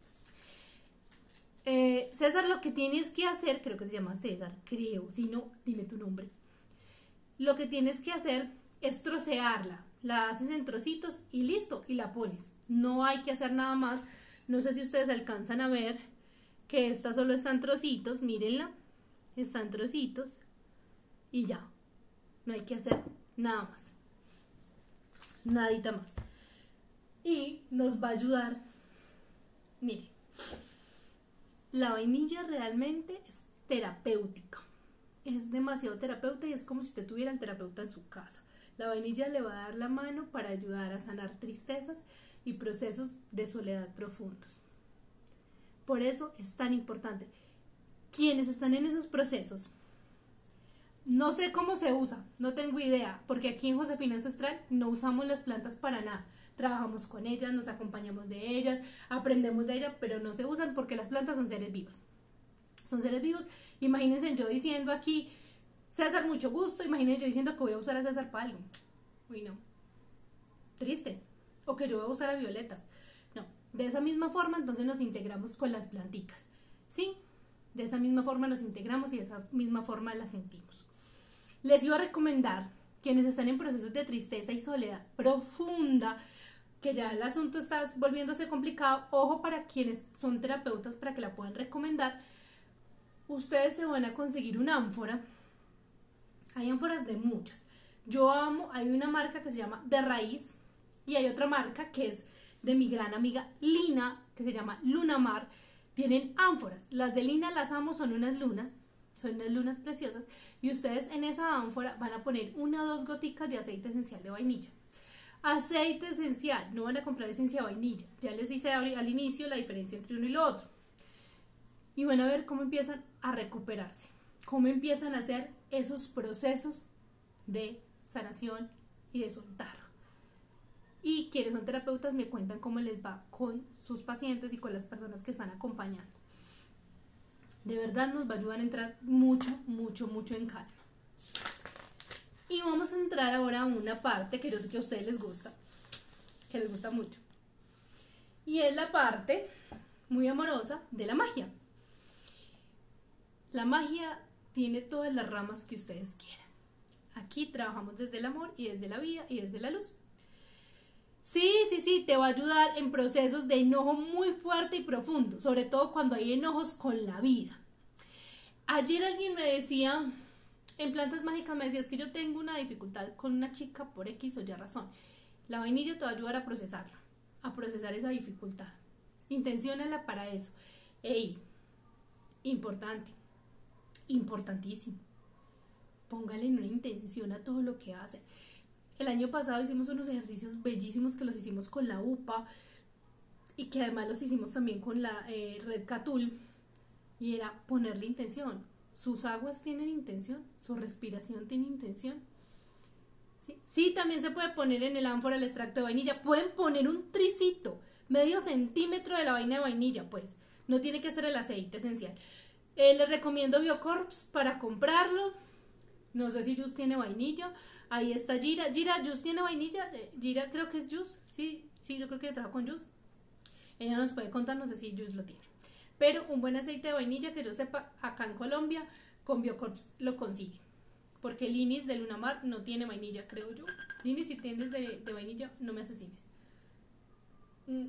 Eh, César, lo que tienes que hacer, creo que se llama César, creo, si no, dime tu nombre. Lo que tienes que hacer es trocearla, la haces en trocitos y listo, y la pones. No hay que hacer nada más. No sé si ustedes alcanzan a ver que esta solo está en trocitos, mírenla, está en trocitos y ya. No hay que hacer nada más, nadita más. Y nos va a ayudar, miren, la vainilla realmente es terapéutica. Es demasiado terapeuta y es como si usted tuviera el terapeuta en su casa. La vainilla le va a dar la mano para ayudar a sanar tristezas y procesos de soledad profundos. Por eso es tan importante. Quienes están en esos procesos, no sé cómo se usa, no tengo idea, porque aquí en Josefina Ancestral no usamos las plantas para nada. Trabajamos con ellas, nos acompañamos de ellas, aprendemos de ellas, pero no se usan porque las plantas son seres vivos. Son seres vivos. Imagínense yo diciendo aquí, César, mucho gusto. Imagínense yo diciendo que voy a usar a César para algo. Uy, no. Triste. O que yo voy a usar a Violeta. No. De esa misma forma, entonces nos integramos con las planticas. ¿Sí? De esa misma forma nos integramos y de esa misma forma la sentimos. Les iba a recomendar, quienes están en procesos de tristeza y soledad profunda, que ya el asunto está volviéndose complicado, ojo para quienes son terapeutas para que la puedan recomendar, ustedes se van a conseguir una ánfora. Hay ánforas de muchas. Yo amo, hay una marca que se llama De Raíz y hay otra marca que es de mi gran amiga Lina, que se llama Lunamar. Tienen ánforas. Las de Lina las amo, son unas lunas, son unas lunas preciosas. Y ustedes en esa ánfora van a poner una o dos goticas de aceite esencial de vainilla. Aceite esencial, no van a comprar esencia de vainilla. Ya les hice al inicio la diferencia entre uno y lo otro. Y van a ver cómo empiezan a recuperarse, cómo empiezan a hacer esos procesos de sanación y de soltar. Y quienes son terapeutas me cuentan cómo les va con sus pacientes y con las personas que están acompañando. De verdad nos va a ayudar a entrar mucho, mucho, mucho en calma. Y vamos a entrar ahora a una parte que yo sé que a ustedes les gusta, que les gusta mucho. Y es la parte muy amorosa de la magia. La magia tiene todas las ramas que ustedes quieran. Aquí trabajamos desde el amor y desde la vida y desde la luz. Sí, sí, sí, te va a ayudar en procesos de enojo muy fuerte y profundo, sobre todo cuando hay enojos con la vida. Ayer alguien me decía, en Plantas Mágicas me decía, es que yo tengo una dificultad con una chica por X o Y razón. La vainilla te va a ayudar a procesarlo, a procesar esa dificultad. Intenciónala para eso. Ey, importante, importantísimo. Póngale una intención a todo lo que hace. El año pasado hicimos unos ejercicios bellísimos que los hicimos con la U P A y que además los hicimos también con la eh, Red Catul, y era ponerle intención. Sus aguas tienen intención, su respiración tiene intención. ¿Sí? Sí, también se puede poner en el ánfora el extracto de vainilla. Pueden poner un tricito, medio centímetro de la vaina de vainilla, pues. No tiene que ser el aceite esencial. Eh, les recomiendo Biocorps para comprarlo. No sé si Just tiene vainilla. Ahí está Gira. Gira, Just tiene vainilla. Eh, Gira creo que es Just. Sí, sí, yo creo que trabaja con Just. Ella nos puede contar, no sé si Just lo tiene. Pero un buen aceite de vainilla que yo sepa, acá en Colombia, con Biocorps lo consigue. Porque Linis de Lunamar no tiene vainilla, creo yo. Linis, si tienes de, de vainilla, no me asesines. Mm.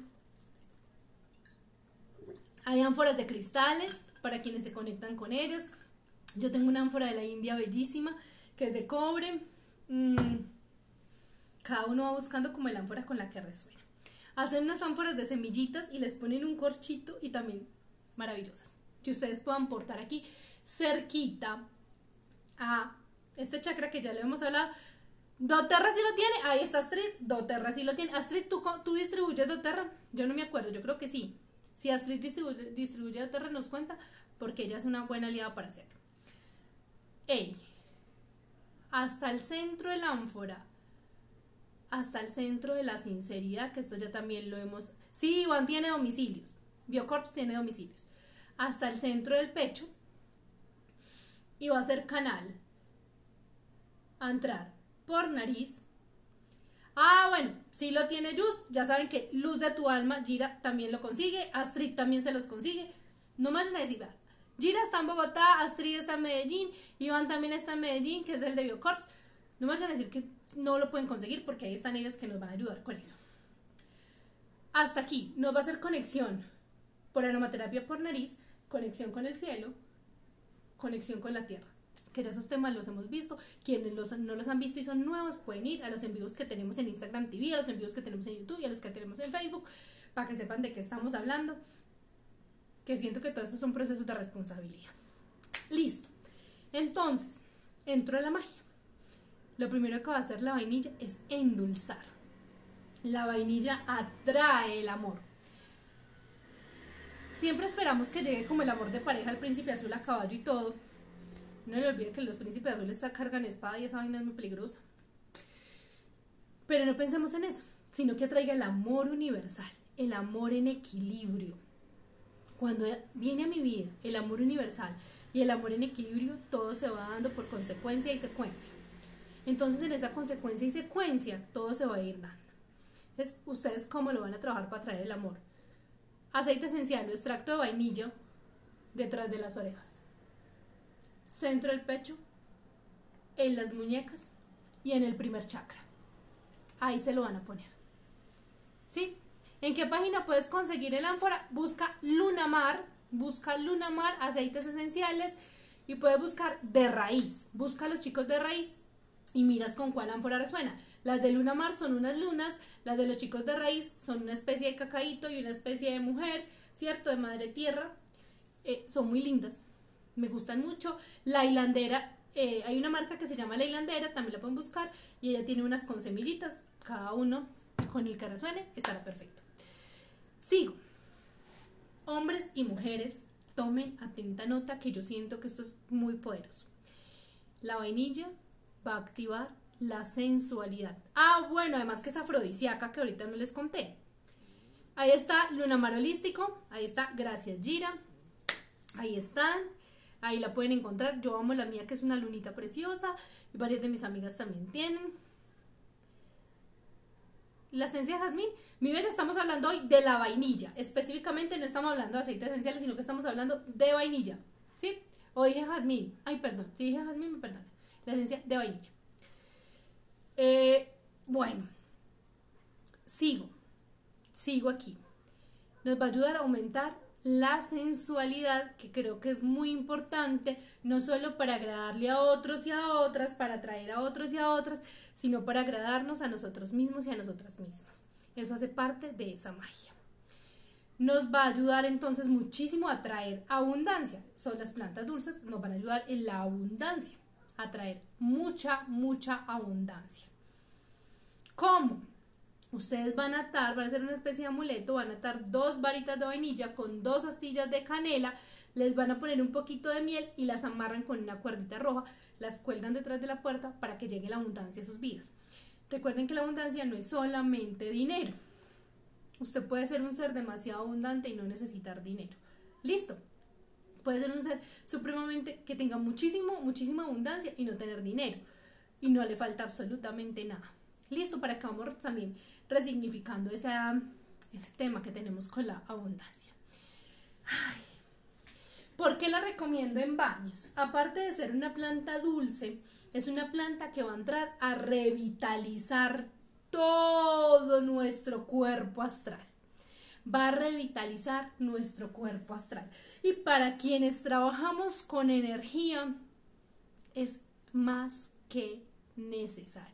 Hay ánforas de cristales para quienes se conectan con ellas. Yo tengo una ánfora de la India bellísima que es de cobre. Mm. Cada uno va buscando como el ánfora con la que resuena. Hacen unas ánforas de semillitas y les ponen un corchito y también maravillosas. Que ustedes puedan portar aquí cerquita a este chakra que ya le hemos hablado. doTERRA sí lo tiene. Ahí está Astrid. doTERRA sí lo tiene. Astrid, ¿tú, tú distribuyes doTERRA? Yo no me acuerdo. Yo creo que sí. Si Astrid distribuye, distribuye doTERRA nos cuenta, porque ella es una buena aliada para hacerlo. Ey, hasta el centro de la ánfora, hasta el centro de la sinceridad, que esto ya también lo hemos... Sí, Iván tiene domicilios. Biocorps tiene domicilios. Hasta el centro del pecho. Y va a ser canal a entrar por nariz. Ah, bueno, si lo tiene Just, ya saben que Luz de tu Alma, Gira también lo consigue, Astrid también se los consigue. No más van a decir, Gira está en Bogotá, Astrid está en Medellín, Iván también está en Medellín, que es el de Biocorps. No más van a decir que no lo pueden conseguir, porque ahí están ellos que nos van a ayudar con eso. Hasta aquí nos va a hacer conexión por aromaterapia por nariz, conexión con el cielo, conexión con la tierra. Que ya esos temas los hemos visto. Quienes los, no los han visto y son nuevos pueden ir a los envíos que tenemos en Instagram T V, a los envíos que tenemos en YouTube y a los que tenemos en Facebook, para que sepan de qué estamos hablando. Que siento que todos estos son procesos de responsabilidad. Listo. Entonces, entro a la magia. Lo primero que va a hacer la vainilla es endulzar. La vainilla atrae el amor. Siempre esperamos que llegue como el amor de pareja, el príncipe azul a caballo y todo. No le olviden que los príncipes azules cargan espada y esa vaina es muy peligrosa. Pero no pensemos en eso, sino que atraiga el amor universal, el amor en equilibrio. Cuando viene a mi vida el amor universal y el amor en equilibrio, todo se va dando por consecuencia y secuencia. Entonces en esa consecuencia y secuencia todo se va a ir dando. Entonces, ¿ustedes cómo lo van a trabajar para traer el amor? Aceite esencial o extracto de vainilla detrás de las orejas, centro del pecho, en las muñecas y en el primer chakra. Ahí se lo van a poner. ¿Sí? ¿En qué página puedes conseguir el ánfora? Busca Lunamar, busca Lunamar, aceites esenciales, y puedes buscar de raíz. Busca a los chicos de raíz y miras con cuál ánfora resuena. Las de Lunamar son unas lunas, las de los chicos de raíz son una especie de cacaíto y una especie de mujer, ¿cierto? De madre tierra. Eh, son muy lindas, me gustan mucho. La hilandera, eh, hay una marca que se llama La Hilandera, también la pueden buscar, y ella tiene unas con semillitas, cada uno con el que resuene estará perfecto. Sigo. Hombres y mujeres, tomen atenta nota, que yo siento que esto es muy poderoso. La vainilla va a activar la sensualidad. Ah, bueno, además que es afrodisíaca, que ahorita no les conté. Ahí está Lunamar holístico, ahí está Gracias Gira, ahí están, ahí la pueden encontrar. Yo amo la mía, que es una lunita preciosa, y varias de mis amigas también tienen. La esencia de jazmín, mi bien, estamos hablando hoy de la vainilla, específicamente no estamos hablando de aceites esenciales, sino que estamos hablando de vainilla, ¿sí? O dije jazmín, ay perdón, si dije jazmín me perdone, la esencia de vainilla. Eh, bueno, sigo, sigo aquí. Nos va a ayudar a aumentar la sensualidad, que creo que es muy importante, no solo para agradarle a otros y a otras, para atraer a otros y a otras, sino para agradarnos a nosotros mismos y a nosotras mismas. Eso hace parte de esa magia. Nos va a ayudar entonces muchísimo a traer abundancia. Son las plantas dulces, nos van a ayudar en la abundancia, a traer mucha, mucha abundancia. ¿Cómo? Ustedes van a atar, van a hacer una especie de amuleto, van a atar dos varitas de vainilla con dos astillas de canela, les van a poner un poquito de miel y las amarran con una cuerdita roja, las cuelgan detrás de la puerta para que llegue la abundancia a sus vidas. Recuerden que la abundancia no es solamente dinero. Usted puede ser un ser demasiado abundante y no necesitar dinero. ¿Listo? Puede ser un ser supremamente que tenga muchísimo, muchísima abundancia y no tener dinero. Y no le falta absolutamente nada. Listo, para que vamos también resignificando esa, ese tema que tenemos con la abundancia. Ay, ¿por qué la recomiendo en baños? Aparte de ser una planta dulce, es una planta que va a entrar a revitalizar todo nuestro cuerpo astral. Va a revitalizar nuestro cuerpo astral. Y para quienes trabajamos con energía, es más que necesario.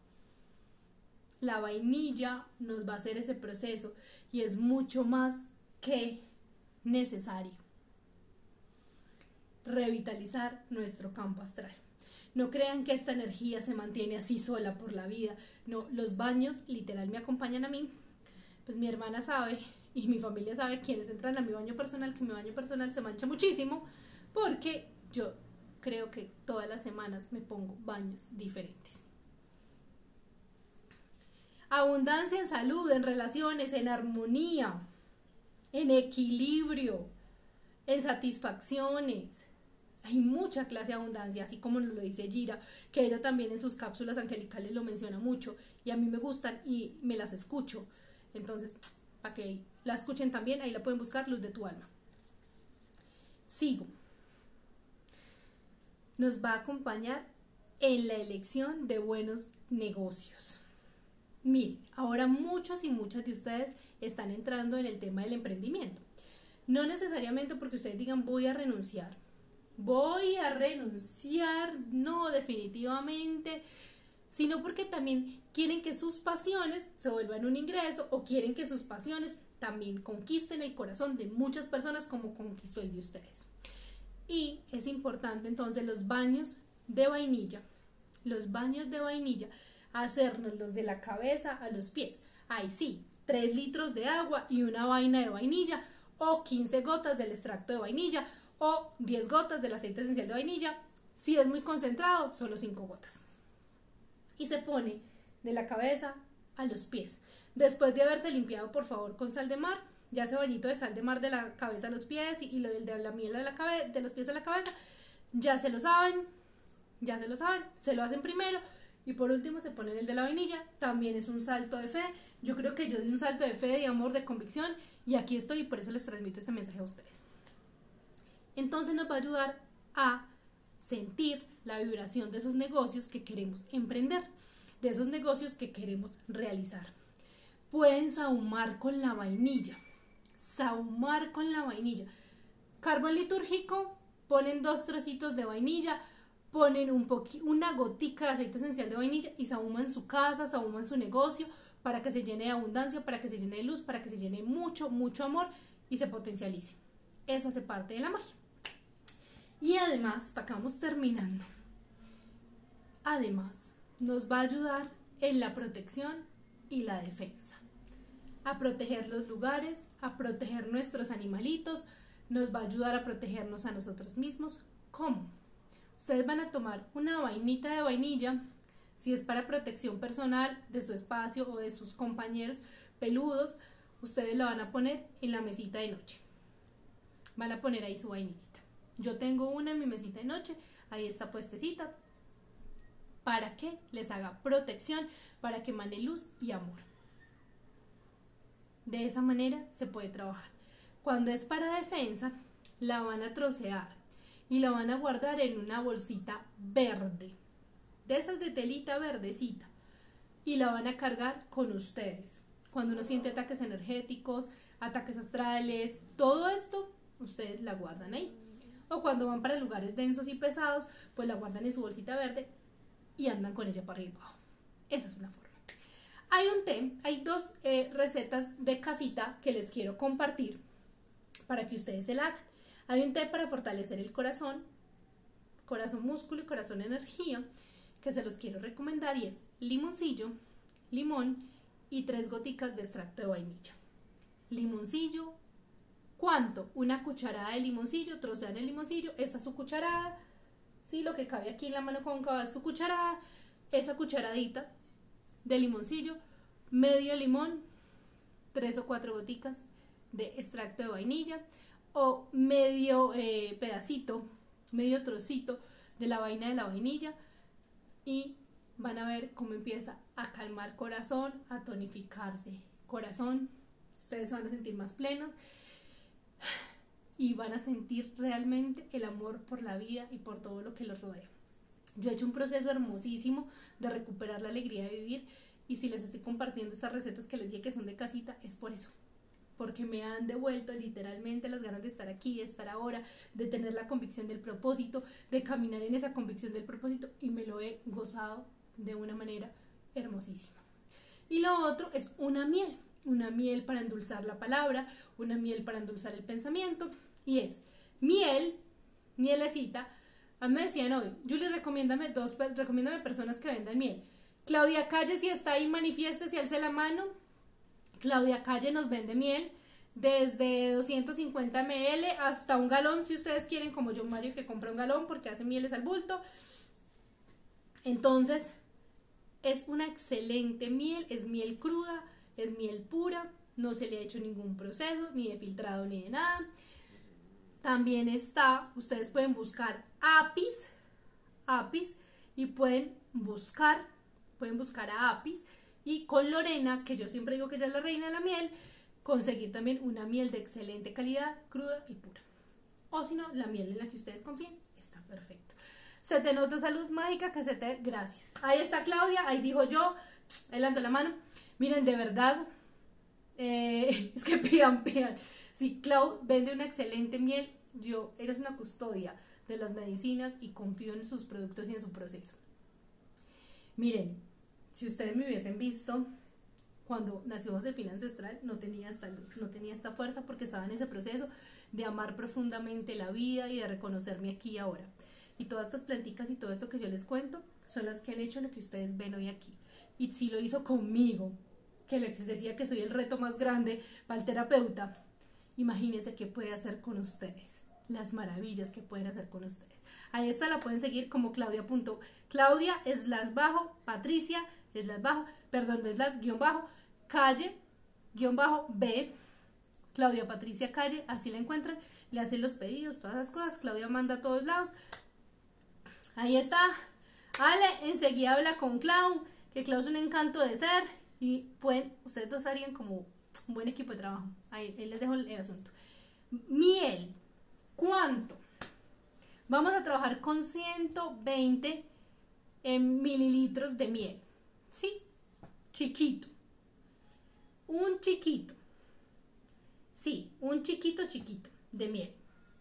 La vainilla nos va a hacer ese proceso y es mucho más que necesario. Revitalizar nuestro campo astral. No crean que esta energía se mantiene así sola por la vida. No, los baños literal me acompañan a mí. Pues mi hermana sabe y mi familia sabe, quienes entran a mi baño personal, que mi baño personal se mancha muchísimo, porque yo creo que todas las semanas me pongo baños diferentes. Abundancia en salud, en relaciones, en armonía, en equilibrio, en satisfacciones. Hay mucha clase de abundancia, así como nos lo dice Gira, que ella también en sus cápsulas angelicales lo menciona mucho y a mí me gustan y me las escucho. Entonces, para que la escuchen también, ahí la pueden buscar, Luz de tu Alma. Sigo. Nos va a acompañar en la elección de buenos negocios. Miren, ahora muchos y muchas de ustedes están entrando en el tema del emprendimiento. No necesariamente porque ustedes digan voy a renunciar. Voy a renunciar, no, definitivamente, sino porque también quieren que sus pasiones se vuelvan un ingreso o quieren que sus pasiones también conquisten el corazón de muchas personas como conquistó el de ustedes. Y es importante entonces los baños de vainilla, los baños de vainilla, hacernos de la cabeza a los pies. Ahí sí, tres litros de agua y una vaina de vainilla o quince gotas del extracto de vainilla o diez gotas del aceite esencial de vainilla. Si es muy concentrado, solo cinco gotas. Y se pone de la cabeza a los pies. Después de haberse limpiado, por favor, con sal de mar, ya ese bañito de sal de mar de la cabeza a los pies y, y lo del de la miel de, la cabe de los pies a la cabeza, ya se lo saben, ya se lo saben, se lo hacen primero y por último se ponen el de la vainilla, también es un salto de fe. Yo creo que yo di un salto de fe, de amor, de convicción y aquí estoy y por eso les transmito este mensaje a ustedes. Entonces nos va a ayudar a sentir la vibración de esos negocios que queremos emprender, de esos negocios que queremos realizar. Pueden sahumar con la vainilla, sahumar con la vainilla. Carbón litúrgico, ponen dos trocitos de vainilla, ponen un poqui, una gotica de aceite esencial de vainilla y sahuman su casa, sahuman su negocio para que se llene de abundancia, para que se llene de luz, para que se llene mucho, mucho amor y se potencialice. Eso hace parte de la magia. Y además, para que vamos terminando, además nos va a ayudar en la protección y la defensa, a proteger los lugares, a proteger nuestros animalitos, nos va a ayudar a protegernos a nosotros mismos. ¿Cómo? Ustedes van a tomar una vainita de vainilla, si es para protección personal de su espacio o de sus compañeros peludos, ustedes la van a poner en la mesita de noche, van a poner ahí su vainita. Yo tengo una en mi mesita de noche, ahí está puestecita, para que les haga protección, para que emane luz y amor. De esa manera se puede trabajar. Cuando es para defensa, la van a trocear y la van a guardar en una bolsita verde, de esas de telita verdecita, y la van a cargar con ustedes. Cuando uno siente ataques energéticos, ataques astrales, todo esto, ustedes la guardan ahí. O cuando van para lugares densos y pesados, pues la guardan en su bolsita verde y andan con ella para arriba y para abajo. Esa es una forma. Hay un té, hay dos eh, recetas de casita que les quiero compartir para que ustedes se la hagan. Hay un té para fortalecer el corazón, corazón músculo y corazón energía, que se los quiero recomendar y es limoncillo, limón y tres goticas de extracto de vainilla. Limoncillo, ¿cuánto? Una cucharada de limoncillo, trocean el limoncillo, esta es su cucharada, ¿sí? Lo que cabe aquí en la mano cóncava es su cucharada, esa cucharadita de limoncillo, medio limón, tres o cuatro goticas de extracto de vainilla o medio eh, pedacito, medio trocito de la vaina de la vainilla y van a ver cómo empieza a calmar corazón, a tonificarse corazón, ustedes se van a sentir más plenos y van a sentir realmente el amor por la vida y por todo lo que los rodea. Yo he hecho un proceso hermosísimo de recuperar la alegría de vivir y si les estoy compartiendo estas recetas que les dije que son de casita es por eso, porque me han devuelto literalmente las ganas de estar aquí, de estar ahora, de tener la convicción del propósito, de caminar en esa convicción del propósito y me lo he gozado de una manera hermosísima. Y lo otro es una miel, una miel para endulzar la palabra, una miel para endulzar el pensamiento y es miel, mielecita. A mí me decían hoy, Julie, recomiéndame dos, recomiéndame personas que vendan miel. Claudia Calle, si está ahí, manifieste, si alce la mano. Claudia Calle nos vende miel desde doscientos cincuenta mililitros hasta un galón, si ustedes quieren, como yo Mario que compra un galón porque hace mieles al bulto. Entonces, es una excelente miel, es miel cruda, es miel pura, no se le ha hecho ningún proceso, ni de filtrado, ni de nada. También está, ustedes pueden buscar Apis, Apis y pueden buscar, pueden buscar a Apis y con Lorena, que yo siempre digo que ella es la reina de la miel, conseguir también una miel de excelente calidad, cruda y pura. O si no, la miel en la que ustedes confíen está perfecta. Se te nota esa luz mágica que se te... Gracias. Ahí está Claudia, ahí dijo yo, ahí le ando la mano. Miren, de verdad, eh, es que pidan, pidan. Si Clau vende una excelente miel, yo, ella es una custodia de las medicinas y confío en sus productos y en su proceso. Miren, si ustedes me hubiesen visto cuando nació Josefina Ancestral, no tenía esta luz, no tenía esta fuerza porque estaba en ese proceso de amar profundamente la vida y de reconocerme aquí y ahora. Y todas estas planticas y todo esto que yo les cuento son las que han hecho lo que ustedes ven hoy aquí. Y si lo hizo conmigo, que les decía que soy el reto más grande para el terapeuta, imagínense qué puede hacer con ustedes, las maravillas que pueden hacer con ustedes. Ahí está, la pueden seguir como Claudia. Claudia slash bajo, Patricia slash bajo, perdón, slash guión bajo, calle guión bajo B, Claudia Patricia Calle, así la encuentran, le hacen los pedidos, todas las cosas, Claudia manda a todos lados. Ahí está, Ale, enseguida habla con Clau, que Clau es un encanto de ser, y pueden, ustedes dos harían como un buen equipo de trabajo. Ahí, ahí les dejo el, el asunto. Miel, ¿cuánto? Vamos a trabajar con ciento veinte en mililitros de miel, ¿sí? Chiquito, un chiquito, sí, un chiquito chiquito de miel.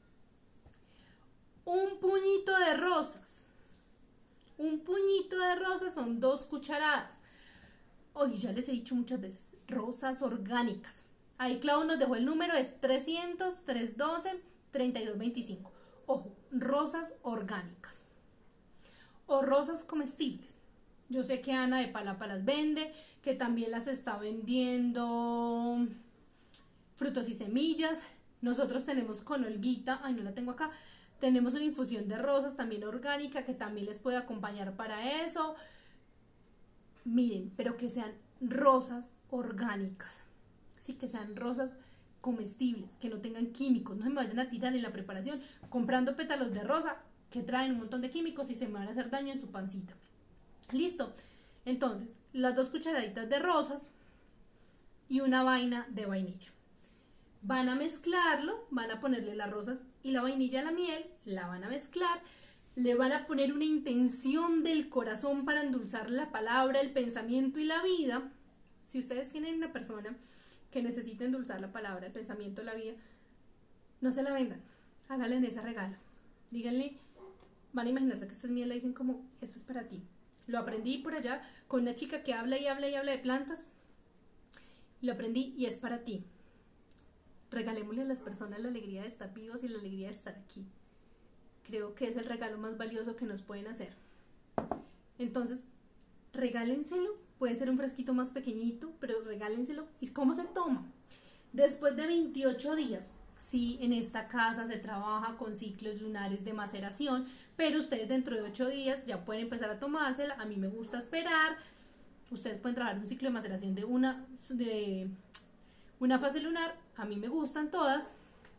Un puñito de rosas, un puñito de rosas son dos cucharadas. Oye, ya les he dicho muchas veces, rosas orgánicas. Ahí Clau nos dejó el número, es trescientos, trescientos doce, treinta y dos veinticinco. Ojo, rosas orgánicas o rosas comestibles. Yo sé que Ana de Palapa las vende, que también las está vendiendo Frutos y Semillas. Nosotros tenemos con Olguita, ay no la tengo acá, tenemos una infusión de rosas también orgánica que también les puede acompañar para eso. Miren, pero que sean rosas orgánicas, sí, que sean rosas comestibles, que no tengan químicos, no se me vayan a tirar en la preparación comprando pétalos de rosa que traen un montón de químicos y se me van a hacer daño en su pancita. Listo, entonces las dos cucharaditas de rosas y una vaina de vainilla. Van a mezclarlo, van a ponerle las rosas y la vainilla a la miel, la van a mezclar, le van a poner una intención del corazón para endulzar la palabra, el pensamiento y la vida. Si ustedes tienen una persona que necesita endulzar la palabra, el pensamiento, la vida, no se la vendan, háganle en ese regalo, díganle, van a imaginarse que esto es miel, le dicen como, esto es para ti. Lo aprendí por allá con una chica que habla y habla y habla de plantas, lo aprendí y es para ti. Regalémosle a las personas la alegría de estar vivos y la alegría de estar aquí. Creo que es el regalo más valioso que nos pueden hacer. Entonces, regálenselo. Puede ser un fresquito más pequeñito, pero regálenselo. ¿Y cómo se toma? Después de veintiocho días. Sí, en esta casa se trabaja con ciclos lunares de maceración, pero ustedes dentro de ocho días ya pueden empezar a tomársela. A mí me gusta esperar. Ustedes pueden trabajar un ciclo de maceración de una, de una fase lunar. A mí me gustan todas.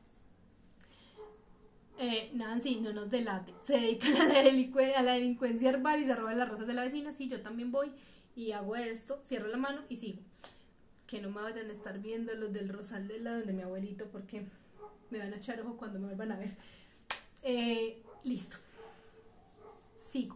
Eh, Nancy, no nos delate. Se dedican a la, delincu- a la delincuencia herbal y se roban las rosas de la vecina. Sí, yo también voy y hago esto, cierro la mano y sigo. Que no me vayan a estar viendo los del rosal del lado de mi abuelito porque me van a echar ojo cuando me vuelvan a ver. Eh, listo. Sigo.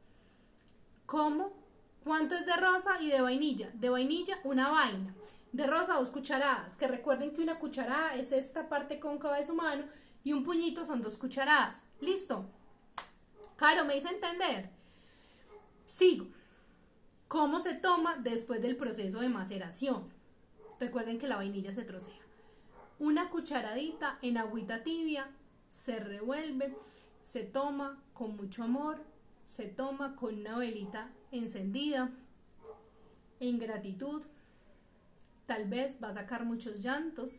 ¿Cómo? ¿Cuánto es de rosa y de vainilla? De vainilla, una vaina. De rosa, dos cucharadas. Que recuerden que una cucharada es esta parte cóncava de su mano y un puñito son dos cucharadas. ¿Listo? Caro, ¿me hice entender? Sigo. ¿Cómo se toma después del proceso de maceración? Recuerden que la vainilla se trocea. Una cucharadita en agüita tibia, se revuelve, se toma con mucho amor, se toma con una velita encendida, en gratitud. Tal vez va a sacar muchos llantos.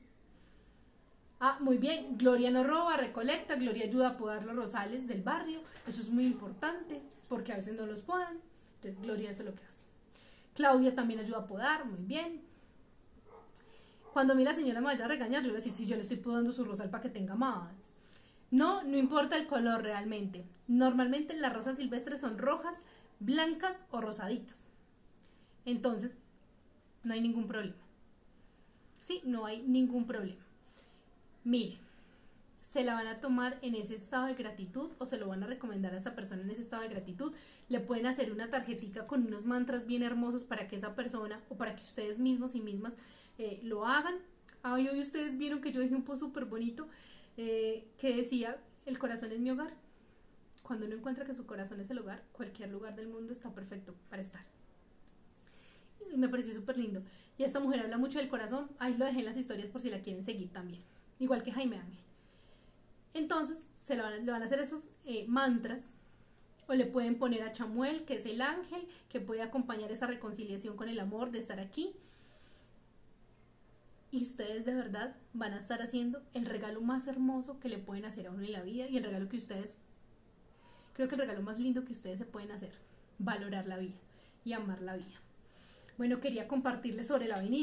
Ah, muy bien, Gloria no roba, recolecta, Gloria ayuda a podar los rosales del barrio, eso es muy importante, porque a veces no los podan, entonces Gloria eso es lo que hace. Claudia también ayuda a podar, muy bien. Cuando a mí la señora me vaya a regañar, yo le decía, sí, yo le estoy podando su rosal para que tenga más. No, no importa el color realmente. Normalmente las rosas silvestres son rojas, blancas o rosaditas. Entonces, no hay ningún problema. Sí, no hay ningún problema. Mire, se la van a tomar en ese estado de gratitud o se lo van a recomendar a esa persona en ese estado de gratitud. Le pueden hacer una tarjetita con unos mantras bien hermosos para que esa persona o para que ustedes mismos y mismas eh, lo hagan. Ay, hoy ustedes vieron que yo dejé un post súper bonito eh, que decía, el corazón es mi hogar. Cuando uno encuentra que su corazón es el hogar, cualquier lugar del mundo está perfecto para estar. Y me pareció súper lindo. Y esta mujer habla mucho del corazón. Ahí lo dejé en las historias por si la quieren seguir también. Igual que Jaime Ángel. Entonces, se le van a, le van a hacer esos eh, mantras. O le pueden poner a Chamuel, que es el ángel, que puede acompañar esa reconciliación con el amor de estar aquí. Y ustedes de verdad van a estar haciendo el regalo más hermoso que le pueden hacer a uno en la vida. Y el regalo que ustedes, creo que el regalo más lindo que ustedes se pueden hacer. Valorar la vida y amar la vida. Bueno, quería compartirles sobre la vainilla,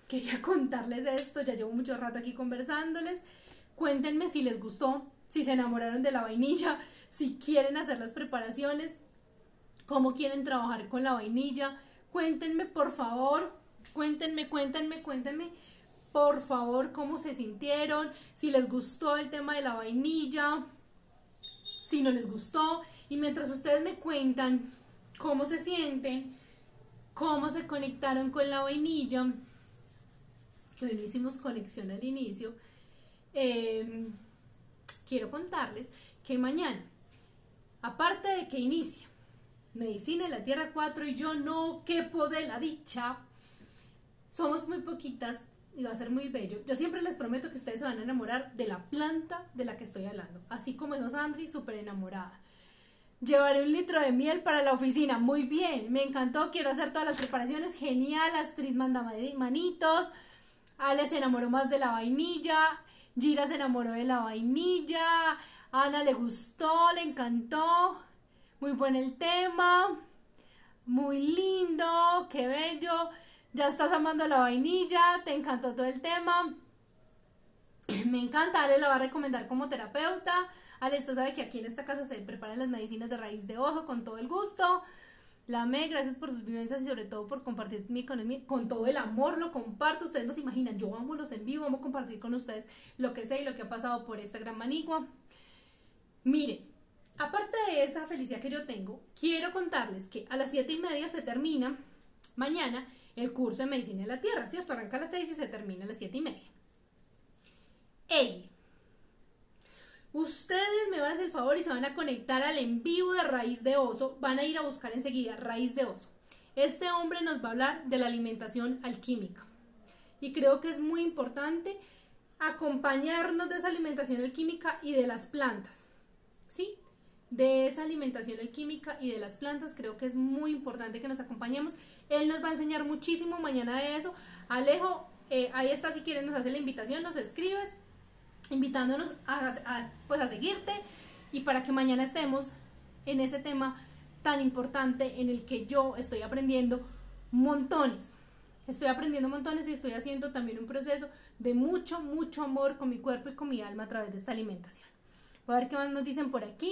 quería contarles esto, ya llevo mucho rato aquí conversándoles. Cuéntenme si les gustó, si se enamoraron de la vainilla, si quieren hacer las preparaciones, cómo quieren trabajar con la vainilla. Cuéntenme, por favor, cuéntenme, cuéntenme, cuéntenme, por favor, cómo se sintieron, si les gustó el tema de la vainilla, si no les gustó. Y mientras ustedes me cuentan cómo se sienten, cómo se conectaron con la vainilla, que hoy no hicimos conexión al inicio, eh, quiero contarles que mañana, aparte de que inicia Medicina en la Tierra cuatro y yo no quepo de la dicha, somos muy poquitas y va a ser muy bello. Yo siempre les prometo que ustedes se van a enamorar de la planta de la que estoy hablando, así como dijo Sandri, súper enamorada. Llevaré un litro de miel para la oficina, muy bien, me encantó, quiero hacer todas las preparaciones, genial. Astrid manda manitos, Ale se enamoró más de la vainilla, Gira se enamoró de la vainilla, Ana le gustó, le encantó, muy bueno el tema, muy lindo, qué bello, ya estás amando la vainilla, te encantó todo el tema, me encanta. Ale la va a recomendar como terapeuta. Ale, esto sabe que aquí en esta casa se preparan las medicinas de raíz de oso con todo el gusto. La amé, gracias por sus vivencias y sobre todo por compartir mi, con, mi, con todo el amor, lo comparto. Ustedes no se imaginan, yo amo los en vivo, amo compartir con ustedes lo que sé y lo que ha pasado por esta gran manigua. Miren, aparte de esa felicidad que yo tengo, quiero contarles que a las siete y media se termina mañana el curso de Medicina de la Tierra, ¿cierto? Arranca a las seis y se termina a las siete y media. ¡Ey! Ustedes me van a hacer el favor y se van a conectar al en vivo de Raíz de Oso. Van a ir a buscar enseguida Raíz de Oso. Este hombre nos va a hablar de la alimentación alquímica. Y creo que es muy importante acompañarnos de esa alimentación alquímica y de las plantas. ¿Sí? De esa alimentación alquímica y de las plantas. Creo que es muy importante que nos acompañemos. Él nos va a enseñar muchísimo mañana de eso. Alejo, eh, ahí está, si quieres nos hace la invitación, nos escribes, invitándonos a, a, pues a seguirte y para que mañana estemos en ese tema tan importante en el que yo estoy aprendiendo montones. Estoy aprendiendo montones y estoy haciendo también un proceso de mucho, mucho amor con mi cuerpo y con mi alma a través de esta alimentación. Voy a ver qué más nos dicen por aquí.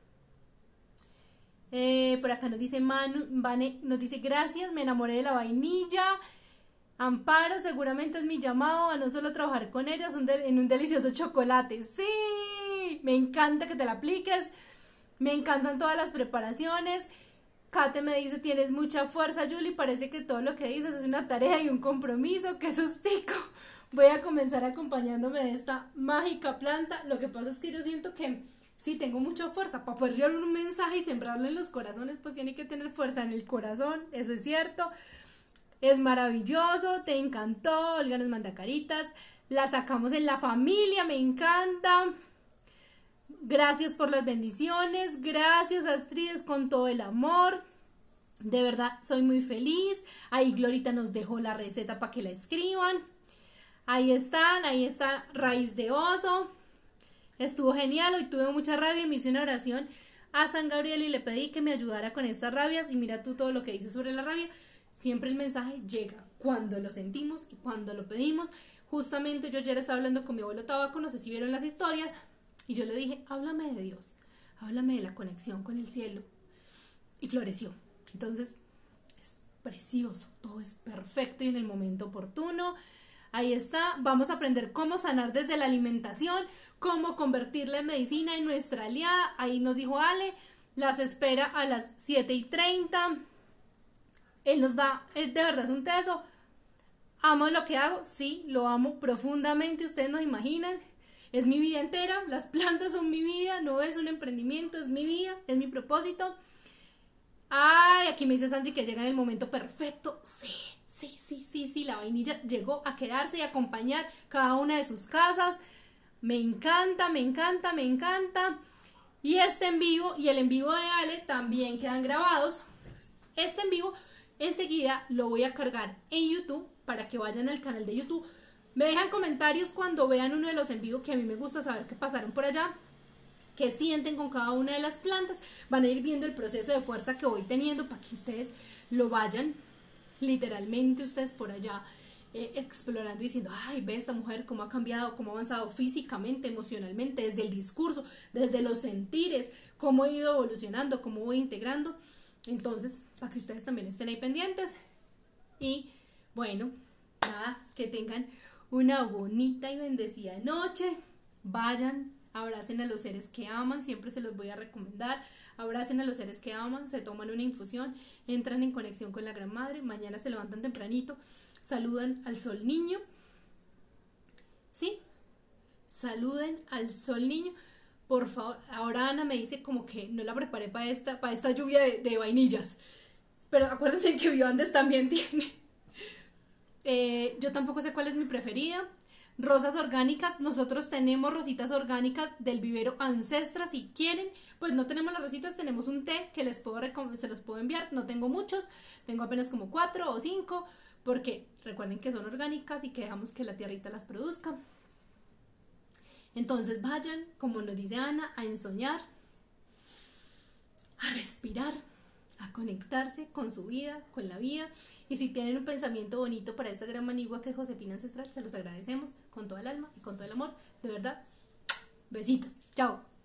Eh, por acá nos dice Manu, Vane, nos dice gracias, me enamoré de la vainilla. Amparo, seguramente es mi llamado a no solo trabajar con ellas en un delicioso chocolate. Sí, me encanta que te la apliques, me encantan todas las preparaciones. Kate me dice, tienes mucha fuerza, Julie, parece que todo lo que dices es una tarea y un compromiso, qué sustico. Voy a comenzar acompañándome de esta mágica planta. Lo que pasa es que yo siento que sí, tengo mucha fuerza. Para poder llevar un mensaje y sembrarlo en los corazones, pues tiene que tener fuerza en el corazón, eso es cierto. Es maravilloso, te encantó, Olga nos manda caritas, la sacamos en la familia, me encanta. Gracias por las bendiciones, gracias Astrid, con todo el amor. De verdad, soy muy feliz. Ahí Glorita nos dejó la receta para que la escriban. Ahí están, ahí está Raíz de Oso. Estuvo genial, hoy tuve mucha rabia y me hice una oración a San Gabriel y le pedí que me ayudara con estas rabias. Y mira tú todo lo que dices sobre la rabia. Siempre el mensaje llega cuando lo sentimos y cuando lo pedimos. Justamente yo ayer estaba hablando con mi abuelo Tabaco, no sé si vieron las historias, y yo le dije, háblame de Dios, háblame de la conexión con el cielo. Y floreció. Entonces, es precioso, todo es perfecto y en el momento oportuno. Ahí está, vamos a aprender cómo sanar desde la alimentación, cómo convertirla en medicina en nuestra aliada. Ahí nos dijo Ale, las espera a las siete y treinta. Él nos da, él de verdad es un teso. ¿Amo lo que hago? Sí, lo amo profundamente, ustedes no imaginan. Es mi vida entera, las plantas son mi vida, no es un emprendimiento, es mi vida, es mi propósito. Ay, aquí me dice Sandy que llega en el momento perfecto. Sí, sí, sí, sí, sí, la vainilla llegó a quedarse y acompañar cada una de sus casas. Me encanta, me encanta, me encanta. Y este en vivo y el en vivo de Ale también quedan grabados. Este en vivo enseguida lo voy a cargar en YouTube para que vayan al canal de YouTube. Me dejan comentarios cuando vean uno de los en vivo, que a mí me gusta saber qué pasaron por allá, qué sienten con cada una de las plantas. Van a ir viendo el proceso de fuerza que voy teniendo para que ustedes lo vayan, literalmente ustedes por allá, eh, explorando y diciendo, ay, ve esta mujer cómo ha cambiado, cómo ha avanzado físicamente, emocionalmente, desde el discurso, desde los sentires, cómo ha ido evolucionando, cómo voy integrando. Entonces, para que ustedes también estén ahí pendientes. Y bueno, nada, que tengan una bonita y bendecida noche. Vayan, abracen a los seres que aman, siempre se los voy a recomendar. Abracen a los seres que aman, se toman una infusión, entran en conexión con la Gran Madre, mañana se levantan tempranito, saludan al Sol Niño, ¿sí? Saluden al Sol Niño, por favor. Ahora Ana me dice como que no la preparé para esta, para esta lluvia de, de vainillas, pero acuérdense que Bioandes también tiene. Eh, yo tampoco sé cuál es mi preferida. Rosas orgánicas, nosotros tenemos rositas orgánicas del vivero Ancestra, si quieren. Pues no tenemos las rositas, tenemos un té que les puedo se los puedo enviar. No tengo muchos, tengo apenas como cuatro o cinco, porque recuerden que son orgánicas y que dejamos que la tierrita las produzca. Entonces vayan, como nos dice Ana, a ensoñar, a respirar, a conectarse con su vida, con la vida. Y si tienen un pensamiento bonito para esta gran manigua que es Josefina Ancestral, se los agradecemos con todo el alma y con todo el amor. De verdad, besitos, chao.